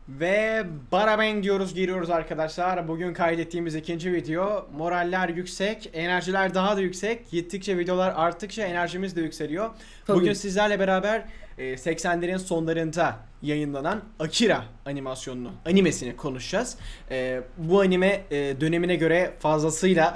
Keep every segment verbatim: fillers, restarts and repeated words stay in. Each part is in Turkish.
Ve Barabeng diyoruz, giriyoruz arkadaşlar. Bugün kaydettiğimiz ikinci video. Moraller yüksek, enerjiler daha da yüksek. Gittikçe videolar arttıkça enerjimiz de yükseliyor. Tabii. Bugün sizlerle beraber e, seksenlerin sonlarında yayınlanan Akira animasyonunu, animesini konuşacağız. E, bu anime e, dönemine göre fazlasıyla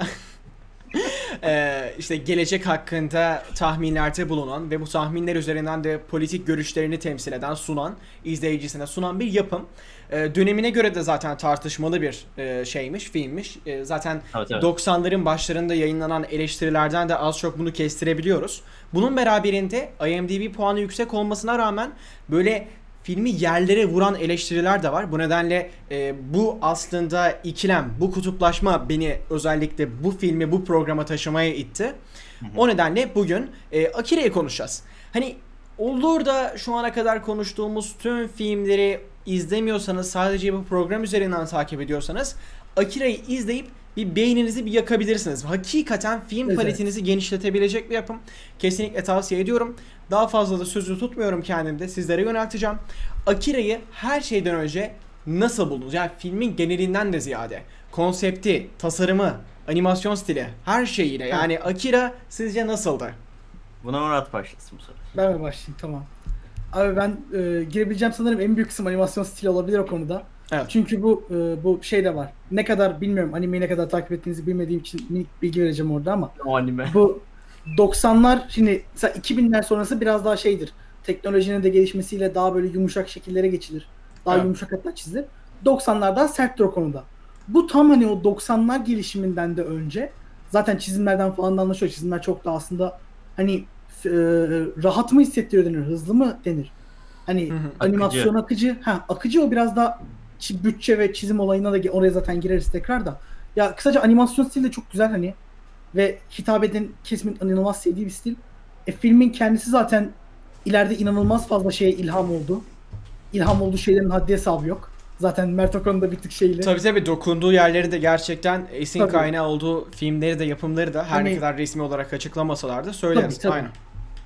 Ee, işte gelecek hakkında tahminlerde bulunan ve bu tahminler üzerinden de politik görüşlerini temsil eden, sunan, izleyicisine sunan bir yapım. Ee, dönemine göre de zaten tartışmalı bir e, şeymiş, filmmiş. E, zaten Evet, evet. doksanların başlarında yayınlanan eleştirilerden de az çok bunu kestirebiliyoruz. Bunun beraberinde IMDb puanı yüksek olmasına rağmen böyle filmi yerlere vuran eleştiriler de var. Bu nedenle e, bu aslında ikilem, bu kutuplaşma beni özellikle bu filmi bu programa taşımaya itti. Hı hı. O nedenle bugün e, Akira'yı konuşacağız. Hani olur da şu ana kadar konuştuğumuz tüm filmleri izlemiyorsanız, sadece bu program üzerinden takip ediyorsanız Akira'yı izleyip bir beyninizi bir yakabilirsiniz. Hakikaten film Evet. paletinizi genişletebilecek bir yapım. Kesinlikle tavsiye ediyorum. Daha fazla da sözü tutmuyorum kendimde. Sizlere yönelteceğim. Akira'yı her şeyden önce nasıl buldunuz? Yani filmin genelinden de ziyade. Konsepti, tasarımı, animasyon stili, her şeyiyle. Yani Akira sizce nasıldı? Buna Murat başlasın bu sefer. Ben mi başlayayım? Tamam. Abi ben e, girebileceğim sanırım en büyük kısım animasyon stili olabilir o konuda. Evet. Çünkü bu e, bu şey de var. Ne kadar bilmiyorum, animeyi ne kadar takip ettiğinizi bilmediğim için minik bilgi vereceğim orada ama O anime. bu doksanlar, şimdi mesela iki binler sonrası biraz daha şeydir. Teknolojinin de gelişmesiyle daha böyle yumuşak şekillere geçilir. Daha Evet. yumuşak hatlar çizilir. doksanlar daha serttir o konuda. Bu tam hani o doksanlar gelişiminden de önce zaten çizimlerden falan da anlaşılıyor. Çizimler çok da aslında hani e, rahat mı hissettiriyor denir, hızlı mı denir? Hani Hı hı. animasyon akıcı. Ha, akıcı o biraz da çi- bütçe ve çizim olayına da ge- oraya zaten gireriz tekrar da. Ya kısaca animasyon stili de çok güzel hani ve hitap eden kesimin inanılmaz sevdiği bir stil. E, filmin kendisi zaten ileride inanılmaz fazla şeye ilham oldu. İlham olduğu şeylerin haddi hesabı yok. Zaten Mert Okan'ın da bir tık şeyle. Tabii tabii dokunduğu yerleri de gerçekten esin Tabii. kaynağı olduğu filmleri de, yapımları da her ne Hani- kadar resmi olarak açıklamasalar da söyleriz. Tabii, tabii. Aynen.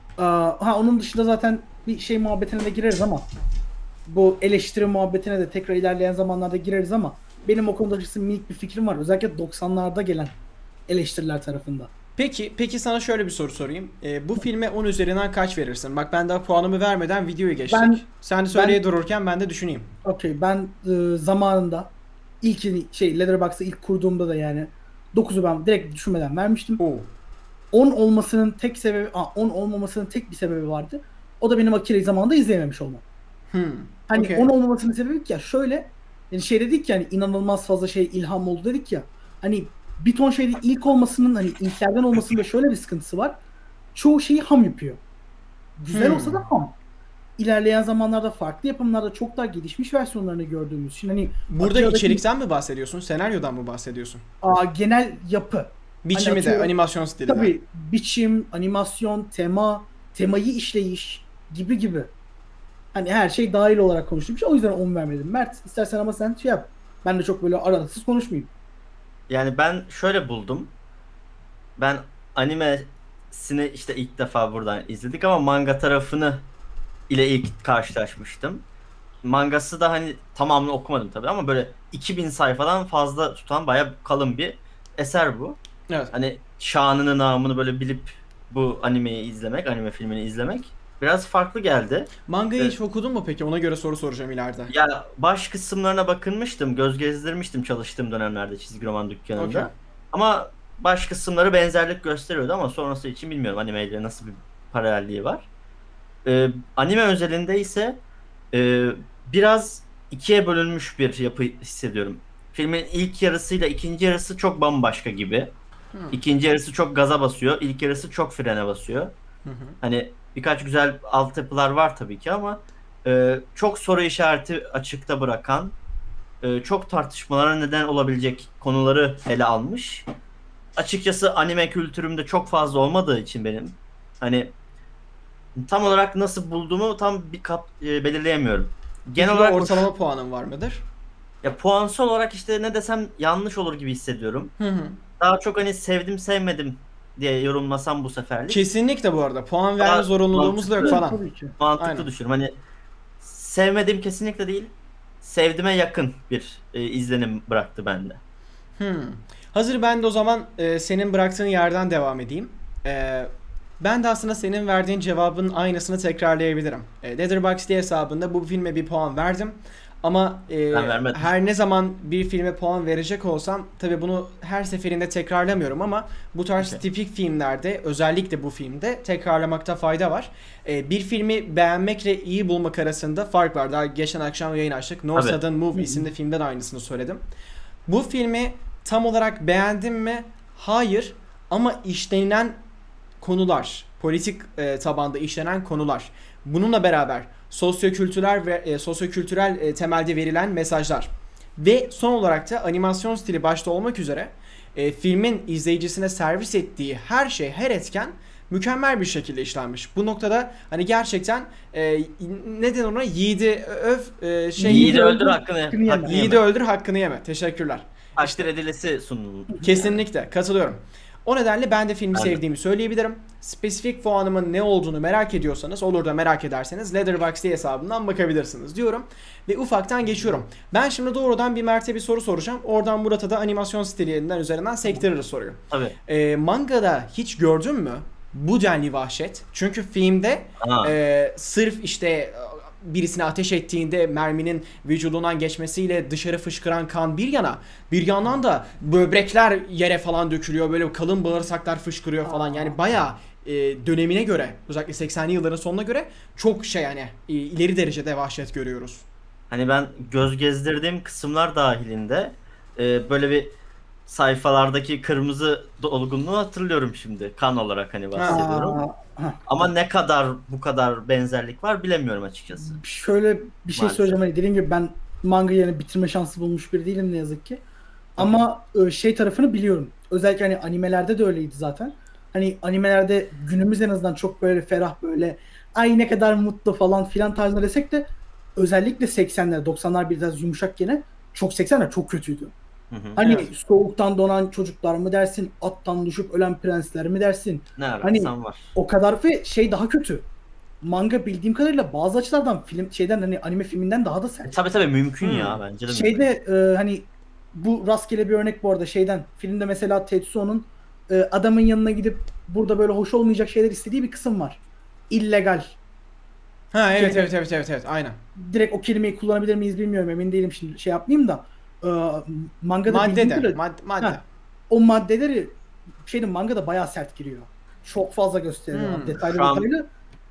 Aa, ha onun dışında zaten bir şey muhabbetine de gireriz ama bu eleştiri muhabbetine de tekrar ilerleyen zamanlarda gireriz ama benim o konuda açıkçası minik bir fikrim var. Özellikle doksanlarda gelen eleştiriler tarafında. Peki, peki sana şöyle bir soru sorayım. Ee, bu filme on üzerinden kaç verirsin? Bak ben daha puanımı vermeden videoyu geçtik. Ben- Sen de söyleye ben- dururken ben de düşüneyim. Okey, ben e, zamanında ilk şey Letterboxd'ı ilk kurduğumda da yani dokuzu ben direkt düşünmeden vermiştim. Oo. on olmasının tek sebebi, aa, on olmamasının tek bir sebebi vardı. O da benim Akira'yı zamanında izleyememiş olmam. Hmm. Hani okey. on olmamasının sebebi ki ya şöyle, yani şey dedik ya hani inanılmaz fazla şey ilham oldu dedik ya. Hani bir ton şeyde ilk olmasının, hani ilklerden olmasının da şöyle bir sıkıntısı var. Çoğu şeyi ham yapıyor. Güzel Hmm. olsa da ham. İlerleyen zamanlarda farklı yapımlarda çok daha gelişmiş versiyonlarını gördüğümüz. Şimdi hani Burada Akira'daki- içerikten mi bahsediyorsun? Senaryodan mı bahsediyorsun? Aa, genel yapı. Biçimi de, atıyorum- animasyon stili de. Tabii biçim, animasyon, tema, temayı işleyiş gibi gibi. Hani her şey dahil olarak konuşulmuş. O yüzden on vermedim. Mert istersen ama sen şey yap. Ben de çok böyle aralıksız konuşmayayım. Yani ben şöyle buldum. Ben animesini işte ilk defa buradan izledik ama manga tarafını ile ilk karşılaşmıştım. Mangası da hani tamamını okumadım tabii ama böyle iki bin sayfadan fazla tutan bayağı kalın bir eser bu. Evet. Hani şanını namını böyle bilip bu animeyi izlemek, anime filmini izlemek biraz farklı geldi. Mangayı Evet. hiç okudun mu peki? Ona göre soru soracağım ileride. Ya baş kısımlarına bakınmıştım, göz gezdirmiştim çalıştığım dönemlerde çizgi roman dükkanında. Okey. Ama baş kısımları benzerlik gösteriyordu ama sonrası için bilmiyorum anime ile nasıl bir paralelliği var. Ee, anime özelinde ise e, biraz ikiye bölünmüş bir yapı hissediyorum. Filmin ilk yarısıyla ikinci yarısı çok bambaşka gibi. Hmm. İkinci yarısı çok gaza basıyor, ilk yarısı çok frene basıyor. Hı hı. Hani birkaç güzel altyapılar var tabii ki ama e, çok soru işareti açıkta bırakan, e, çok tartışmalara neden olabilecek konuları ele almış. Açıkçası anime kültürümde çok fazla olmadığı için benim hani tam olarak nasıl bulduğumu tam bir kap, e, belirleyemiyorum. Genel Peki olarak ortalama puanın var mıdır? ya puansal olarak işte ne desem yanlış olur gibi hissediyorum. Hı hı. Daha çok hani sevdim sevmedim diye yorumlasam bu seferlik. Kesinlikle bu arada. Puan verme Ama zorunluluğumuz da yok mantıklı- falan. Tabii ki. Mantıklı Aynen. düşünüyorum. Hani sevmediğim kesinlikle değil. sevdime yakın bir e, izlenim bıraktı bende. Hmm. Hazır ben de o zaman e, senin bıraktığın yerden devam edeyim. E, ben de aslında senin verdiğin cevabın aynısını tekrarlayabilirim. E, Letterboxd hesabında bu filme bir puan verdim. Ama e, Ben vermedim. her ne zaman bir filme puan verecek olsam tabii bunu her seferinde tekrarlamıyorum ama bu tarz Okay. tipik filmlerde özellikle bu filmde tekrarlamakta fayda var. E, bir filmi beğenmekle iyi bulmak arasında fark var. Daha geçen akşam yayın açtık. No Tabii. Sudden Move isimli filmde de aynısını söyledim. Bu filmi tam olarak beğendim mi? Hayır. Ama işlenen konular, politik e, tabanda işlenen konular. Bununla beraber sosyokültürel ve e, sosyokültürel e, temelde verilen mesajlar ve son olarak da animasyon stili başta olmak üzere e, filmin izleyicisine servis ettiği her şey, her etken mükemmel bir şekilde işlenmiş. Bu noktada hani gerçekten e, neden ona yiğidi öv e, şey Yiğidi öldür öldür, hakkını, hakkını yeme. hakkını yiğidi yeme. öldür hakkını yeme. Teşekkürler. Takdir edilesi sunuldu. Kesinlikle katılıyorum. O nedenle ben de filmi Ben de. sevdiğimi söyleyebilirim. Spesifik puanımın ne olduğunu merak ediyorsanız, olur da merak ederseniz Letterboxd hesabından bakabilirsiniz diyorum. Ve ufaktan geçiyorum. Ben şimdi doğrudan bir Mert'e bir soru soracağım. Oradan Murat'a da animasyon stilinden üzerinden sektiririz soruyu. Tabii. Ee, mangada hiç gördün mü bu denli vahşet? Çünkü filmde Ha. e, sırf işte birisine ateş ettiğinde merminin vücudundan geçmesiyle dışarı fışkıran kan bir yana, bir yandan da böbrekler yere falan dökülüyor, böyle kalın bağırsaklar fışkırıyor falan. Yani bayağı e, dönemine göre, özellikle seksenli yılların sonuna göre çok şey yani e, ileri derecede vahşet görüyoruz. Hani ben göz gezdirdiğim kısımlar dahilinde e, böyle bir sayfalardaki kırmızı dolgunluğu hatırlıyorum şimdi. Kan olarak hani bahsediyorum. Aa, ha. Ama ne kadar bu kadar benzerlik var bilemiyorum açıkçası. Şöyle bir şey Maalesef. söyleyeceğim. Hani dediğim gibi ben manga yani bitirme şansı bulmuş biri değilim ne yazık ki. Ama e, şey tarafını biliyorum. Özellikle hani animelerde de öyleydi zaten. Hani animelerde günümüz en azından çok böyle ferah, böyle ay ne kadar mutlu falan filan tarzında desek de özellikle seksenler doksanlar biraz yumuşak gene, çok seksenler çok kötüydü. Hı hı. Hani Evet. soğuktan donan çocuklar mı dersin, attan düşüp ölen prensler mi dersin? Ne Hani ararsan var. o kadar ve şey daha kötü. Manga bildiğim kadarıyla bazı açılardan film şeyden hani anime filminden daha da E, sert. tabii tabii mümkün Hmm. ya bence de mümkün. Şeyde e, hani bu rastgele bir örnek bu arada şeyden. Filmde mesela Tetsuo'nun e, adamın yanına gidip burada böyle hoş olmayacak şeyler istediği bir kısım var. İllegal. Ha evet Şey- evet evet evet evet aynen. Direkt o kelimeyi kullanabilir miyiz bilmiyorum, emin değilim şimdi şey yapmayayım da. E, mangada Madde bildiğim de, kadarıyla- mad- madde. Ha, o maddeleri şeyin mangada bayağı sert giriyor. Çok fazla gösteriyor. Hmm. Detaylı Şu an detaylı.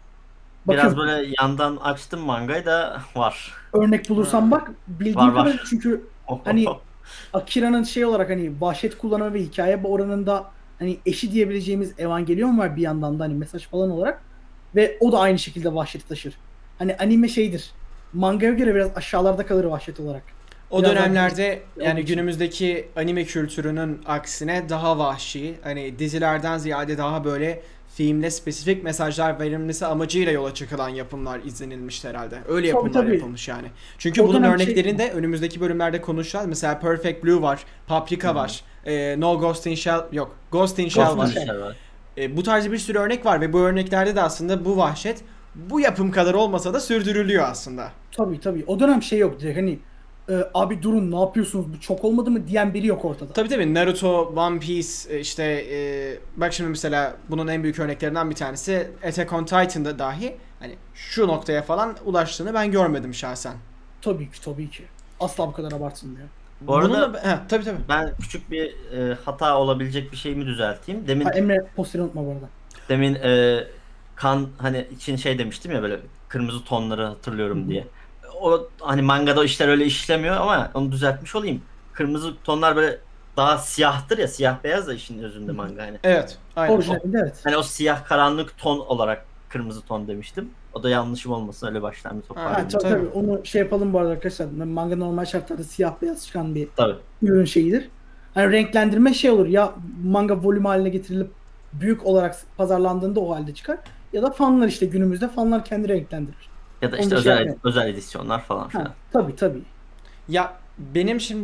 Biraz Bakıyorum. böyle yandan açtım mangayı da var. Örnek bulursam Hmm. bak, bildiğim Var, var. kadarıyla çünkü hani Akira'nın şey olarak hani vahşet kullanımı ve hikaye oranında hani eşi diyebileceğimiz Evangelion var bir yandan da hani mesaj falan olarak ve o da aynı şekilde vahşeti taşır. Hani anime şeydir. Mangaya göre biraz aşağılarda kalır vahşet olarak. O Biraz daha- dönemlerde yani olduğu için. günümüzdeki anime kültürünün aksine daha vahşi, hani dizilerden ziyade daha böyle filmde spesifik mesajlar verilmesi amacıyla yola çıkılan yapımlar izlenilmişti herhalde. Öyle Tabii, yapımlar tabii. yapılmış yani. Çünkü O bunun dönem örneklerini şey- de önümüzdeki bölümlerde konuşacağız. Mesela Perfect Blue var, Paprika var, e, No Ghost in Shell yok, Ghost in Shell Ghost in var. Shell. Shell var. E, bu tarz bir sürü örnek var ve bu örneklerde de aslında bu vahşet bu yapım kadar olmasa da sürdürülüyor aslında. Tabii tabii. O dönem şey yok direkt hani e, abi durun ne yapıyorsunuz bu çok olmadı mı diyen biri yok ortada. Tabii tabii Naruto, One Piece e, işte e, bak şimdi mesela bunun en büyük örneklerinden bir tanesi Attack on Titan'da dahi hani şu noktaya falan ulaştığını ben görmedim şahsen. Tabii ki tabii ki. Asla bu kadar abartılmıyor. Bu arada Bununla, he, tabii tabii. ben küçük bir e, hata olabilecek bir şeyimi düzelteyim. Demin Ha, Emre posteri unutma bu arada. demin e, kan hani için şey demiştim ya, böyle kırmızı tonları hatırlıyorum Hı hı. diye. O hani mangada o işler öyle işlemiyor ama onu düzeltmiş olayım. Kırmızı tonlar böyle daha siyahtır ya, siyah beyaz da işin özünde manga hani. Evet, aynen. Orijinalinde evet. Hani o siyah karanlık ton olarak kırmızı ton demiştim. O da yanlışım olmasın, öyle baştan bir Ha, toparlayayım. tabii, tabii. tabii onu şey yapalım bu arada arkadaşlar. Manga normal şartlarda siyah beyaz çıkan bir Tabii. ürün şeyidir. Hani renklendirme şey olur ya, manga volüm haline getirilip büyük olarak pazarlandığında o halde çıkar ya da fanlar işte günümüzde fanlar kendi renklendirir. Ya da Onu işte da şey özel yapmayalım. özel edisyonlar falan filan. Ha, tabii tabii. Ya benim şimdi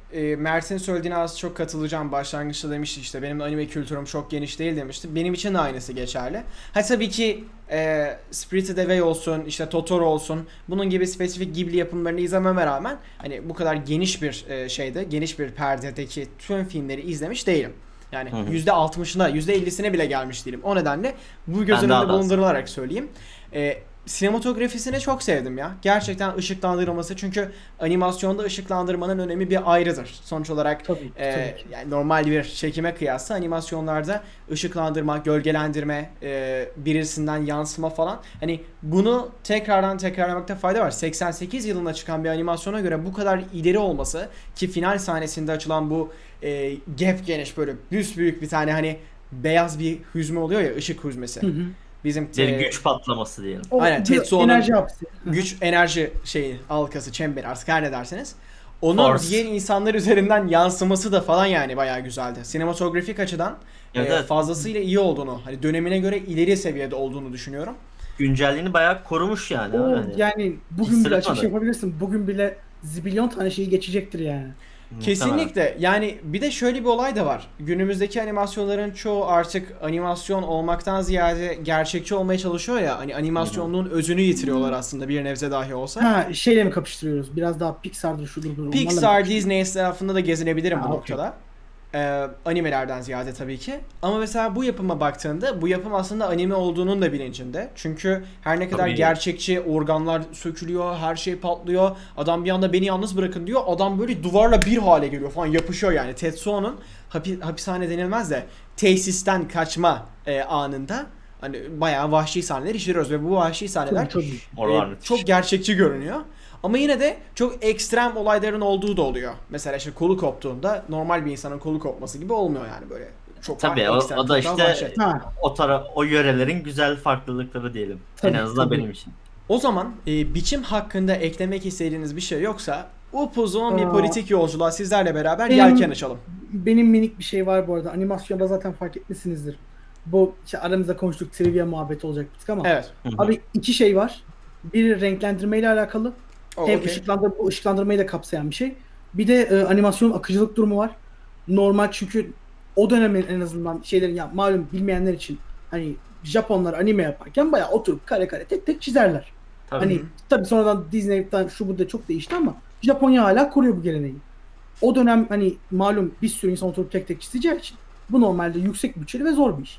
e, Mert'in söylediğine az çok katılacağım. Başlangıçta demişti işte benim anime kültürüm çok geniş değil demişti. Benim için de aynısı geçerli. Ha tabii ki e, Spirited Away olsun, işte Totoro olsun, bunun gibi spesifik Ghibli yapımlarını izlememe rağmen hani bu kadar geniş bir e, şeyde, geniş bir perdedeki tüm filmleri izlemiş değilim. Yani Hı hı. yüzde altmışına, yüzde ellisine bile gelmiş değilim. O nedenle bu göz Ben daha önünde da az. bulundurularak söyleyeyim. E, sinematografisini çok sevdim ya. Gerçekten ışıklandırılması, çünkü animasyonda ışıklandırmanın önemi bir ayrıdır. Sonuç olarak Tabii ki, e, tabii ki. yani normal bir çekime kıyasla animasyonlarda ışıklandırma, gölgelendirme, e, birisinden yansıma falan. Hani bunu tekrardan tekrarlamakta fayda var. seksen sekiz yılında çıkan bir animasyona göre bu kadar ileri olması, ki final sahnesinde açılan bu e, gap geniş böyle büyük bir tane hani beyaz bir hüzme oluyor ya, ışık hüzmesi. Hı hı. Bizim Bir e, güç patlaması diyelim. O Aynen, bir Tetsuo'nun enerji hapsi. Hı hı. güç enerji şeyi, halkası, çemberi, artık her ne derseniz. Onun Force. diğer insanlar üzerinden yansıması da falan yani bayağı güzeldi. Sinematografik açıdan Evet, e, evet. fazlasıyla iyi olduğunu, hani dönemine göre ileri seviyede olduğunu düşünüyorum. Güncelliğini bayağı korumuş yani. O Hani yani bugün bile açık sırıtmadı. şey yapabilirsin. Bugün bile zibilyon tane şeyi geçecektir yani. muhtemelen. Kesinlikle. Yani bir de şöyle bir olay da var. Günümüzdeki animasyonların çoğu artık animasyon olmaktan ziyade gerçekçi olmaya çalışıyor ya. Hani animasyonluğun özünü yitiriyorlar aslında, bir nebze dahi olsa. Ha şeyle mi kapıştırıyoruz? Biraz daha Pixar'dır şudur budur. onlarla mı Pixar, kapıştırıyoruz? Disney etrafında da gezinebilirim Ha, bu okey. noktada. Ee, animelerden ziyade tabii ki. Ama mesela bu yapıma baktığında bu yapım aslında anime olduğunun da bilincinde. Çünkü her ne kadar Tabii. gerçekçi, organlar sökülüyor, her şey patlıyor. Adam bir anda beni yalnız bırakın diyor. Adam böyle duvarla bir hale geliyor falan, yapışıyor yani. Tetsuo'nun hapi, hapishane denilmez de tesisten kaçma e, anında hani bayağı vahşi sahneler işliyoruz ve bu vahşi sahneler Tabii, tabii. Oralar e, müthiş. çok gerçekçi görünüyor. Ama yine de çok ekstrem olayların olduğu da oluyor. Mesela işte kolu koptuğunda normal bir insanın kolu kopması gibi olmuyor yani, böyle. Çok Tabii daha o, ekstrem, o da çok daha işte vahşet. Ha. o tara o yörelerin güzel farklılıkları diyelim. Tabii, en azından tabii. benim için. O zaman e, biçim hakkında eklemek istediğiniz bir şey yoksa upuzun bir Aa. politik yolculuğa sizlerle beraber Benim- yelken açalım. Benim minik bir şey var bu arada. Animasyonda zaten fark etmişsinizdir. Bu işte aramızda konuştuk, trivia muhabbeti olacak bir tık ama. Evet. Hı hı. Abi iki şey var. Biri renklendirme ile alakalı. O, Hem okey. ışıklandır bu ışıklandırmayı da kapsayan bir şey. Bir de e, animasyonun akıcılık durumu var. Normal, çünkü o dönemin en azından şeylerin, ya malum bilmeyenler için, hani Japonlar anime yaparken bayağı oturup kare kare tek tek çizerler. Tabii. Hani tabii sonradan Disney'den şu burada çok değişti ama Japonya hala koruyor bu geleneği. O dönem hani malum bir sürü insan oturup tek tek çizeceği için bu normalde yüksek bütçeli ve zor bir iş.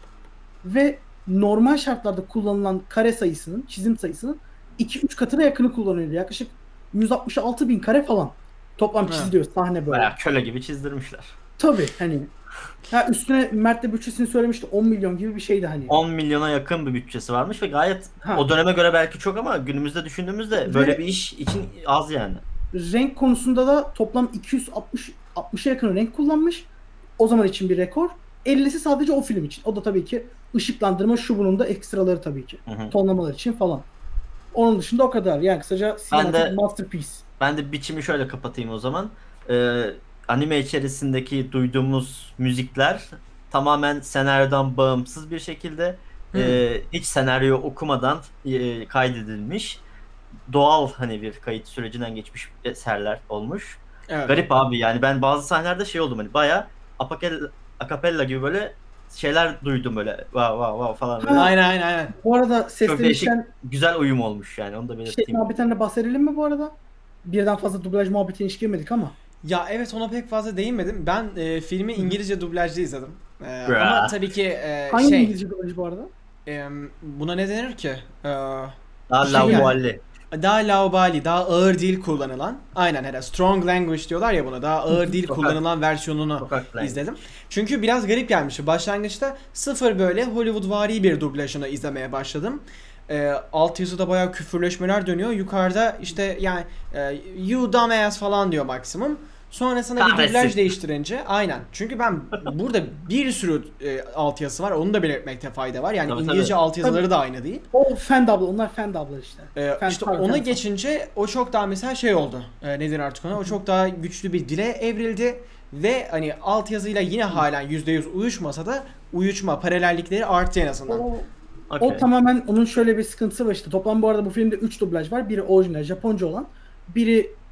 Ve normal şartlarda kullanılan kare sayısının, çizim sayısının iki üç katına yakını kullanılıyor. Yaklaşık yüz altmış altı bin kare falan toplam Ha. çiziliyor sahne böyle. Bayağı köle gibi çizdirmişler. Tabii hani. Ya üstüne Mert de bütçesini söylemişti, on milyon gibi bir şeydi hani. on milyona yakın bir bütçesi varmış ve gayet Ha. o döneme göre belki çok ama günümüzde düşündüğümüzde böyle Ve- bir iş için az yani. Renk konusunda da toplam iki yüz altmış altmışa yakın renk kullanmış. O zaman için bir rekor. ellisi sadece o film için. O da tabii ki ışıklandırma, şu bunun da ekstraları tabii ki. Hı hı. Tonlamalar için falan. Onun dışında o kadar. Yani kısaca sinematik de- masterpiece. Ben de biçimi şöyle kapatayım o zaman. Ee, anime içerisindeki duyduğumuz müzikler tamamen senaryodan bağımsız bir şekilde e, hiç senaryo okumadan e, kaydedilmiş. Doğal hani bir kayıt sürecinden geçmiş eserler olmuş. Evet. Garip abi, yani ben bazı sahnelerde şey oldum, hani bayağı apakel, akapella gibi böyle şeyler duydum, böyle vav vav vav falan böyle. Ha. Aynen aynen aynen. Bu arada Çok ses değişik, demişken güzel uyum olmuş yani, onu da şey belirteyim. muhabbetinden de bahsedelim mi bu arada? Birden fazla dublaj muhabbetine hiç girmedik ama. Ya evet, ona pek fazla değinmedim. Ben e, filmi İngilizce dublajlı izledim. E, Bra. ama tabii ki e, Hangi şey İngilizce dublajı bu arada? e, buna ne denir ki? E, Daha şey yani. lavuvalli. daha laubali, daha ağır dil kullanılan, aynen herhalde strong language diyorlar ya buna, daha ağır dil Sokak- kullanılan versiyonunu Sokak language. izledim. Çünkü biraz garip gelmişti. Başlangıçta sıfır böyle Hollywoodvari bir dublajını izlemeye başladım. E, altyazıda bayağı küfürleşmeler dönüyor. Yukarıda işte yani e, you dumbass falan diyor maksimum. Sonrasında bir Kahretsin. dublaj değiştirince aynen. Çünkü ben burada bir sürü e, altyazı var. Onu da belirtmekte fayda var. Yani Tabii, İngilizce tabii. altyazıları da aynı değil. O fan dubla, onlar fan dubla işte. Ee, Fan- işte pardon, ona fan- geçince o çok daha mesela şey oldu. Ee, nedir artık ona? O çok daha güçlü bir dile evrildi ve hani altyazıyla yine halen yüzde yüz uyuşmasa da uyuşma, paralellikleri arttı en azından. O, Okey. o tamamen onun şöyle bir sıkıntısı var işte. Toplam bu arada bu filmde üç dublaj var. Biri orijinal Japonca olan, biri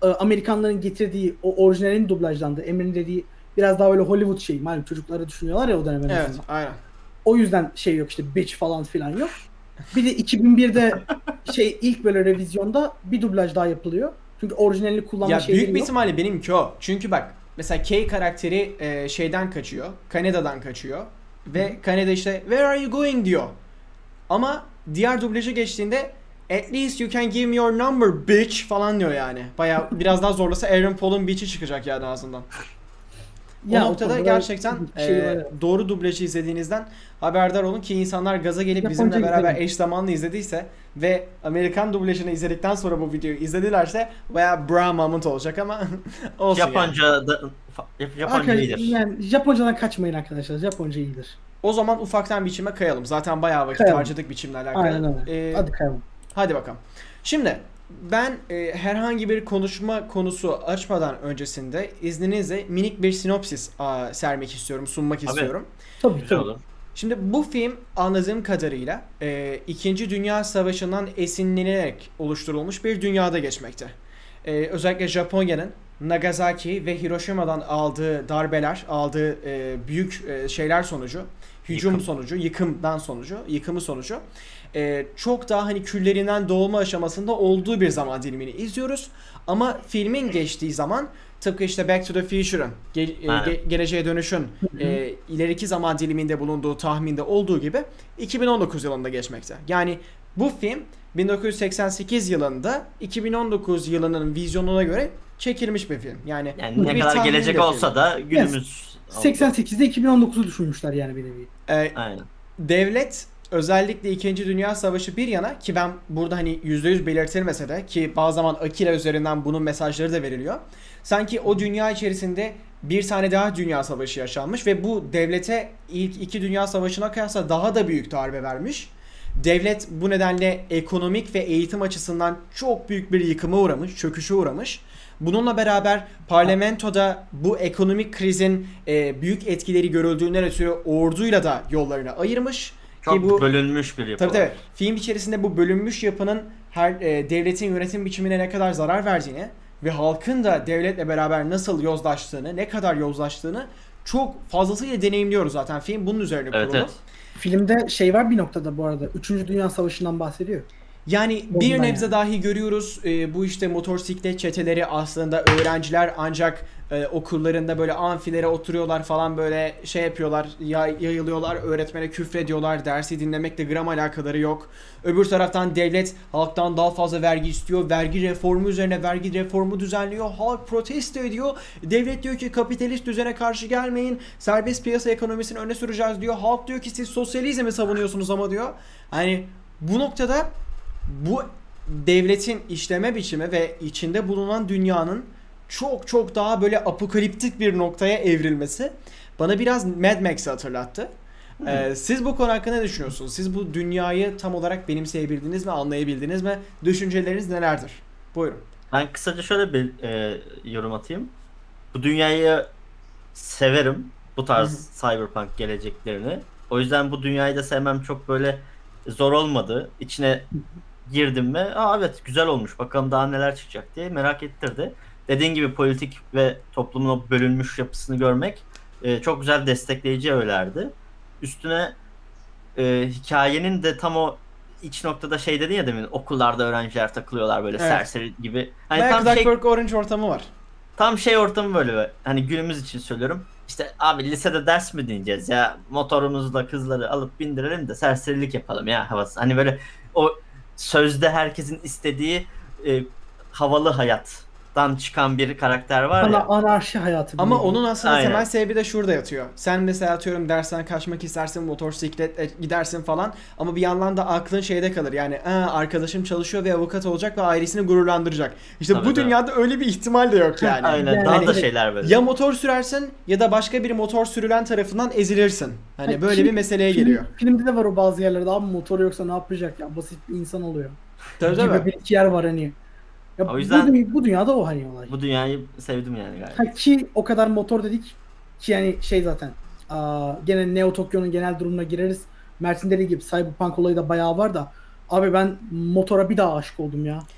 e, Amerikanların getirdiği o orijinalin dublajlandı. Emre'nin dediği biraz daha böyle Hollywood şey. Malum çocukları düşünüyorlar ya o dönem. Evet, aynen. O yüzden şey yok işte bitch falan filan yok. Bir de iki bin birde şey ilk böyle revizyonda bir dublaj daha yapılıyor. Çünkü orijinalini kullanma Ya şeyleri büyük bir yok. ihtimalle benimki o. Çünkü bak mesela Kay karakteri e, şeyden kaçıyor. Kanada'dan kaçıyor. Ve Kanada işte where are you going diyor. Ama diğer dublaja geçtiğinde at least you can give me your number bitch falan diyor yani. Baya biraz daha zorlasa Aaron Paul'un bitch'i çıkacak yani ağzından. Ya o noktada o kadar gerçekten şey var e, ya. doğru dublajı izlediğinizden haberdar olun ki insanlar gaza gelip Japonca bizimle beraber izledim. eş zamanlı izlediyse ve Amerikan dublajını izledikten sonra bu videoyu izledilerse baya bra moment olacak ama olsun yani. Japonca da Japonca Arkadaşlar, iyidir. yani Japoncadan kaçmayın arkadaşlar. Japonca iyidir. O zaman ufaktan biçime kayalım. Zaten bayağı vakit Kayalım. harcadık biçimle alakalı. Aynen öyle. Ee, Hadi kayalım. Hadi bakalım. Şimdi ben e, herhangi bir konuşma konusu açmadan öncesinde izninizle minik bir sinopsis a, sermek istiyorum, sunmak Tabii. istiyorum. Tabii Güzel tabii. olur. Şimdi bu film anladığım kadarıyla e, İkinci Dünya Savaşı'ndan esinlenerek oluşturulmuş bir dünyada geçmekte. E, özellikle Japonya'nın Nagasaki ve Hiroşima'dan aldığı darbeler, aldığı e, büyük e, şeyler sonucu, hücum Yıkım. sonucu, yıkımdan sonucu, yıkımı sonucu e, çok daha hani küllerinden doğma aşamasında olduğu bir zaman dilimini izliyoruz. Ama filmin geçtiği zaman tıpkı işte Back to the Future'ın, ge- e, Aynen. ge- Geleceğe Dönüş'ün e, ileriki zaman diliminde bulunduğu tahminde olduğu gibi iki bin on dokuz yılında geçmekte. Yani bu film bin dokuz yüz seksen sekiz yılında iki bin on dokuz yılının vizyonuna göre çekilmiş bir film. Yani, Yani ne bir kadar tahmin gelecek de olsa film. da günümüz seksen sekizde iki bin on dokuzu düşünmüşler yani bir nevi. E, Aynen. devlet özellikle İkinci Dünya Savaşı bir yana ki ben burada hani yüzde yüz belirtilmese de ki bazı zaman Akira üzerinden bunun mesajları da veriliyor. Sanki o dünya içerisinde bir tane daha dünya savaşı yaşanmış ve bu devlete ilk iki dünya savaşına kıyasla daha da büyük darbe vermiş. Devlet bu nedenle ekonomik ve eğitim açısından çok büyük bir yıkıma uğramış, çöküşe uğramış. Bununla beraber parlamentoda bu ekonomik krizin e, büyük etkileri görüldüğünden ötürü orduyla da yollarını ayırmış. Çok Ki bu, bölünmüş bir yapı tabii var. tabii. Film içerisinde bu bölünmüş yapının her e, devletin yönetim biçimine ne kadar zarar verdiğini ve halkın da devletle beraber nasıl yozlaştığını, ne kadar yozlaştığını çok fazlasıyla deneyimliyoruz zaten. Film bunun üzerine kurulu. Evet, evet. Filmde şey var bir noktada bu arada. Üçüncü Dünya Savaşı'ndan bahsediyor. Yani bir Ondan nebze yani. dahi görüyoruz e, bu işte motosiklet çeteleri aslında öğrenciler ancak e, okullarında böyle amfilere oturuyorlar falan böyle şey yapıyorlar, yay, yayılıyorlar, öğretmene küfrediyorlar, dersi dinlemekle gram alakaları yok. Öbür taraftan devlet halktan daha fazla vergi istiyor, vergi reformu üzerine vergi reformu düzenliyor, halk protesto ediyor, devlet diyor ki kapitalist düzene karşı gelmeyin, serbest piyasa ekonomisini öne süreceğiz diyor, halk diyor ki siz sosyalizmi savunuyorsunuz ama diyor. Hani bu noktada bu devletin işleme biçimi ve içinde bulunan dünyanın çok çok daha böyle apokaliptik bir noktaya evrilmesi bana biraz Mad Max'i hatırlattı. Hmm. Ee, siz bu konu hakkında ne düşünüyorsunuz? Siz bu dünyayı tam olarak benimseyebildiniz mi, anlayabildiniz mi? Düşünceleriniz nelerdir? Buyurun. Ben kısaca şöyle bir e, yorum atayım. Bu dünyayı severim. Bu tarz cyberpunk geleceklerini. O yüzden bu dünyayı da sevmem çok böyle zor olmadı. İçine girdim mi? Aa evet güzel olmuş. Bakalım daha neler çıkacak diye merak ettirdi. Dediğin gibi politik ve toplumun o bölünmüş yapısını görmek e, çok güzel destekleyici öğelerdi. Üstüne e, hikayenin de tam o iç noktada şey dedin ya demin okullarda öğrenciler takılıyorlar böyle Evet. serseri gibi. Hani Bayağı tam şey, Clockwork Orange ortamı var. tam şey ortamı böyle hani günümüz için söylüyorum. İşte abi lisede ders mi dinleyeceğiz ya motorumuzla kızları alıp bindirelim de serserilik yapalım ya havası. Hani böyle o sözde herkesin istediği e, havalı hayattan çıkan bir karakter var Ana, ya. anarşi hayatı. Ama bir nevi. onun aslında Aynen. temel sebebi de şurada yatıyor. Sen mesela atıyorum dersten kaçmak istersin, motosikletle gidersin falan ama bir yandan da aklın şeyde kalır. Yani arkadaşım çalışıyor ve avukat olacak ve ailesini gururlandıracak. İşte Tabii, bu tabii. dünyada öyle bir ihtimal de yok yani. Aynen Yani daha da evet. şeyler böyle. Ya motor sürersin ya da başka bir motor sürülen tarafından ezilirsin. Hani Ha, böyle kim- bir meseleye film- geliyor. Filmde de var o bazı yerlerde abi motoru yoksa ne yapacak ya basit bir insan oluyor. Tabii Gibi tabii. bir iki yer var hani. Ya O yüzden- bu, dü- bu dünyada o hani olay. Bu dünyayı sevdim yani galiba. Ha, ki o kadar motor dedik ki yani şey zaten aa, gene Neo Tokyo'nun genel durumuna gireriz. Mert'in dediği gibi Cyberpunk olayı da bayağı var da abi ben motora bir daha aşık oldum ya.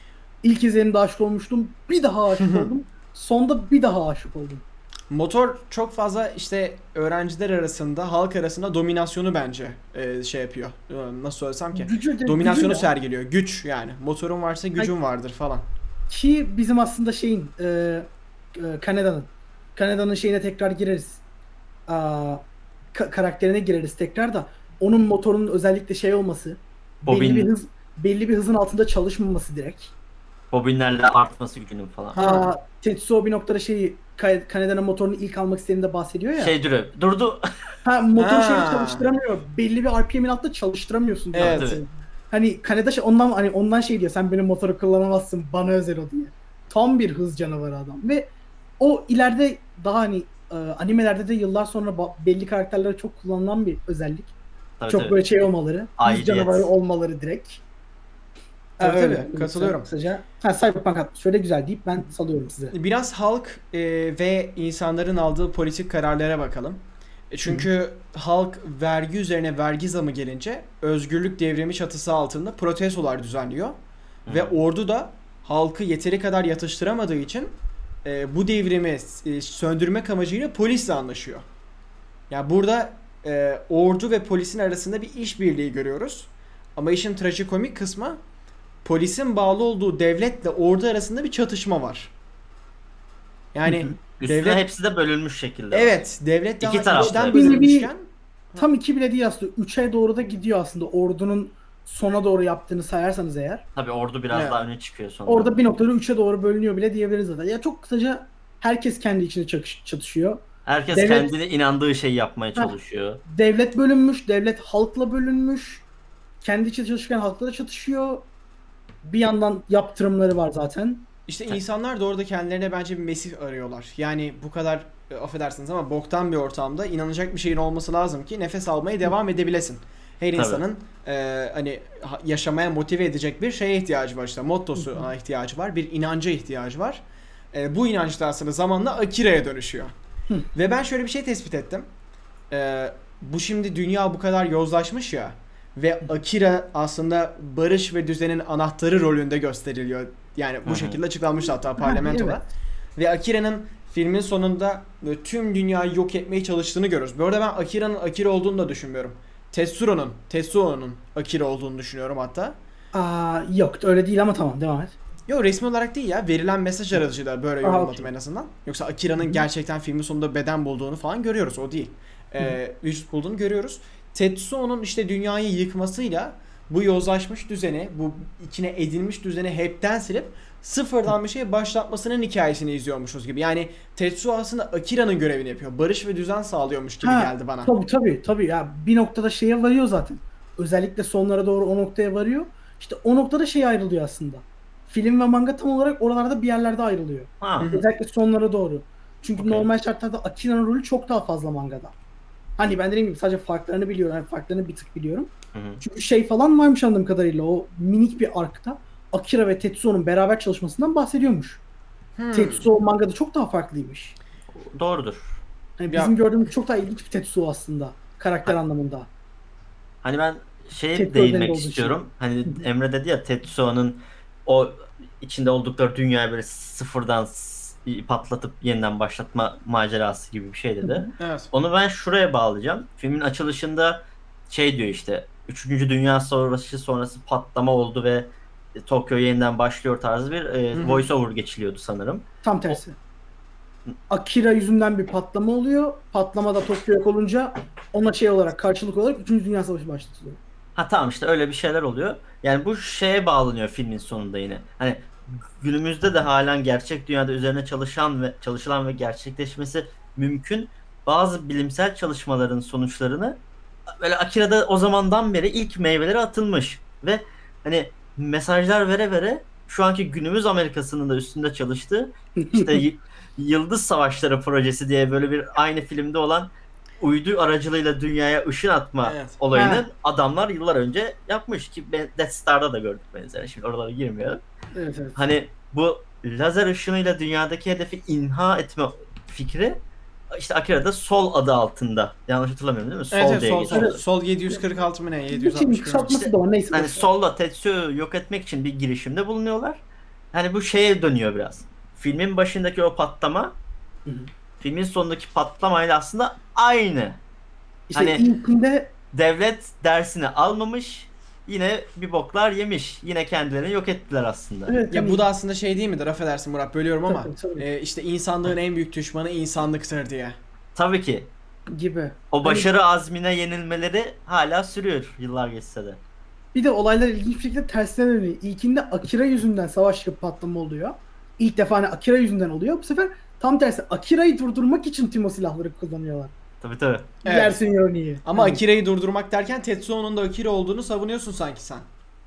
İlk izlenimde aşık olmuştum. Bir daha aşık oldum. Sonda bir daha aşık oldum. Motor çok fazla işte öğrenciler arasında, halk arasında dominasyonu bence e, şey yapıyor. E, Nasıl söylesem ki? Gücü de- Dominasyonu gücü de- sergiliyor. Güç yani. Motorun varsa gücün vardır falan. Ki bizim aslında şeyin e, e, Kanada'nın Kanada'nın şeyine tekrar gireriz. Aa, ka- karakterine gireriz tekrar da onun motorunun özellikle şey olması, belli Bobin- bir hız belli bir hızın altında çalışmaması direkt. Bobinlerle artması gücünün falan. Aa, Tetsuo bir noktada şeyi Ka- Kanada'nın motorunu ilk almak istediğinde bahsediyor ya. Şey duruyor. Durdu. Ha, motor Ha. şeyi çalıştıramıyor. Belli bir R P M'in altında çalıştıramıyorsun. diyor. Evet. Evet. Hani Kanada şey, ondan hani ondan şey diyor. Sen benim motoru kullanamazsın. Bana özel o diye. Tam bir hız canavarı adam ve o ileride daha hani e, animelerde de yıllar sonra ba- belli karakterlere çok kullanılan bir özellik. Tabii, çok tabii. böyle şey olmaları, hız Aidiyet. canavarı olmaları direkt. Tabii, Evet, tabii, öyle. katılıyorum. Kısaca, ha, Cyberpunk atmış. Şöyle güzel deyip ben salıyorum size. Biraz halk e, ve insanların aldığı politik kararlara bakalım. E, Çünkü halk vergi üzerine vergi zamı gelince özgürlük devrimi çatısı altında protestolar düzenliyor. Ve ordu da halkı yeteri kadar yatıştıramadığı için e, bu devrimi e, söndürmek amacıyla polisle anlaşıyor. Yani burada e, ordu ve polisin arasında bir işbirliği görüyoruz. Ama işin trajikomik kısmı polisin bağlı olduğu devletle ordu arasında bir çatışma var. Yani Üstüne devlet hepsi de bölünmüş şekilde. evet devlet İki daha tarafta. içten Bir nevi- bölünmüşken Tam iki bile değil aslında. Üçe doğru da gidiyor aslında. Ordunun sona doğru yaptığını sayarsanız eğer. Tabii ordu biraz Evet. daha öne çıkıyor sonra. Orada bir noktada üçe doğru bölünüyor bile diyebiliriz zaten. Ya çok kısaca herkes kendi içinde çakış- çatışıyor. Herkes Devlet- kendine inandığı şeyi yapmaya çalışıyor. Devlet bölünmüş, devlet halkla bölünmüş. Kendi içinde çalışırken halkla da çatışıyor. Bir yandan yaptırımları var zaten. işte insanlar da orada kendilerine bence bir mesih arıyorlar. Yani bu kadar e, affedersiniz ama boktan bir ortamda inanacak bir şeyin olması lazım ki nefes almaya devam edebilesin. Her Tabii. insanın e, hani ha- yaşamaya motive edecek bir şeye ihtiyacı var işte mottosuna ihtiyacı var, bir inanca ihtiyacı var. E, bu inanç da aslında zamanla Akira'ya dönüşüyor. Ve ben şöyle bir şey tespit ettim. E, bu şimdi dünya bu kadar yozlaşmış ya ve Akira aslında barış ve düzenin anahtarı rolünde gösteriliyor. Yani bu Hı hı. şekilde açıklanmış hatta parlamentoda. evet. Ve Akira'nın filmin sonunda böyle tüm dünyayı yok etmeye çalıştığını görüyoruz. Bu arada ben Akira'nın Akira olduğunu da düşünmüyorum. Tetsuro'nun, Tetsuo'nun Akira olduğunu düşünüyorum hatta. Aa, yok öyle değil ama tamam devam et. Yok resmi olarak değil ya. Verilen mesaj aracıyla böyle Aha, yorumladım okey. en azından. Yoksa Akira'nın gerçekten filmin sonunda beden bulduğunu falan görüyoruz. O değil. Ee, vücut bulduğunu görüyoruz. Tetsuo'nun işte dünyayı yıkmasıyla bu yozlaşmış düzeni, bu içine edilmiş düzeni hepten silip sıfırdan bir şey başlatmasının hikayesini izliyormuşuz gibi. Yani Tetsuo aslında Akira'nın görevini yapıyor. Barış ve düzen sağlıyormuş gibi Ha, geldi bana. Tabii tabii tabii ya bir noktada şeye varıyor zaten. Özellikle sonlara doğru o noktaya varıyor. İşte o noktada şey ayrılıyor aslında. Film ve manga tam olarak oralarda bir yerlerde ayrılıyor. Ha. Özellikle sonlara doğru. Çünkü Okey. normal şartlarda Akira'nın rolü çok daha fazla mangada. Hani ben dediğim gibi sadece farklarını biliyorum. Yani farklarını bir tık biliyorum. Hı hı. Çünkü şey falan varmış anladığım kadarıyla o minik bir arkta Akira ve Tetsuo'nun beraber çalışmasından bahsediyormuş. Hmm. Tetsuo mangada çok daha farklıymış. Doğrudur. Yani Ya- bizim gördüğümüz çok daha ilginç bir Tetsuo aslında karakter anlamında. Hani ben şeye Tek değinmek gözlerinde olduğu istiyorum. Hani Emre dedi ya Tetsuo'nun o içinde oldukları dünyayı böyle sıfırdan s- patlatıp yeniden başlatma macerası gibi bir şey dedi. Evet. Onu ben şuraya bağlayacağım. Filmin açılışında şey diyor işte üçüncü. Dünya Savaşı sonrası patlama oldu ve Tokyo yeniden başlıyor tarzı bir e, Hı hı. voice over geçiliyordu sanırım. Tam tersi. Akira yüzünden bir patlama oluyor. Patlama da Tokyo yok olunca ona şey olarak karşılık olarak üçüncü. Dünya Savaşı başlatılıyor. Ha tamam işte öyle bir şeyler oluyor. Yani bu şeye bağlanıyor filmin sonunda yine. Hani günümüzde de halen gerçek dünyada üzerine çalışan ve çalışılan ve gerçekleşmesi mümkün bazı bilimsel çalışmaların sonuçlarını böyle Akira'da o zamandan beri ilk meyveleri atılmış ve hani mesajlar vere vere şu anki günümüz Amerika'sının da üstünde çalıştığı işte y- Yıldız Savaşları projesi diye böyle bir aynı filmde olan uydu aracılığıyla dünyaya ışın atma Evet. olayını Ha. adamlar yıllar önce yapmış ki ben Death Star'da da gördük benzerini. Şimdi oralara girmiyorum. Evet evet. Hani bu lazer ışınıyla dünyadaki hedefi imha etme fikri işte Akira'da Sol adı altında. Yanlış hatırlamıyorum değil mi? Sol Evet, evet diye sol, geçiyor. sol, sol yedi yüz kırk altı mı ne? yedi yüz Şimdi altmış bir mi? kısaltması İşte, da var neyse. Hani boş ver. Sol'la Tetsuo'yu yok etmek için bir girişimde bulunuyorlar. hani bu şeye dönüyor biraz. Filmin başındaki o patlama Hı hı. filmin sonundaki patlamayla aslında aynı. İşte Hani- ilkinde Devlet dersini almamış, yine bir boklar yemiş. Yine kendilerini yok ettiler aslında. evet, Ya hani- bu da aslında şey değil midir? Affedersin Murat, bölüyorum ama Tabii, tabii. e, işte insanlığın en büyük düşmanı insanlıktır diye. Tabii ki. gibi. O Hani başarı azmine yenilmeleri hala sürüyor yıllar geçse de. bir de olaylar ilginç bir şekilde tersine dönüyor. İlkinde Akira yüzünden savaş çıkıp patlama oluyor. İlk defa hani Akira yüzünden oluyor. Bu sefer tam tersi Akira'yı durdurmak için tüm o silahları kullanıyorlar. Tabii tabii. Evet. Yersin ironiyi. Ama Hani- Akira'yı durdurmak derken Tetsuo'nun da Akira olduğunu savunuyorsun sanki sen.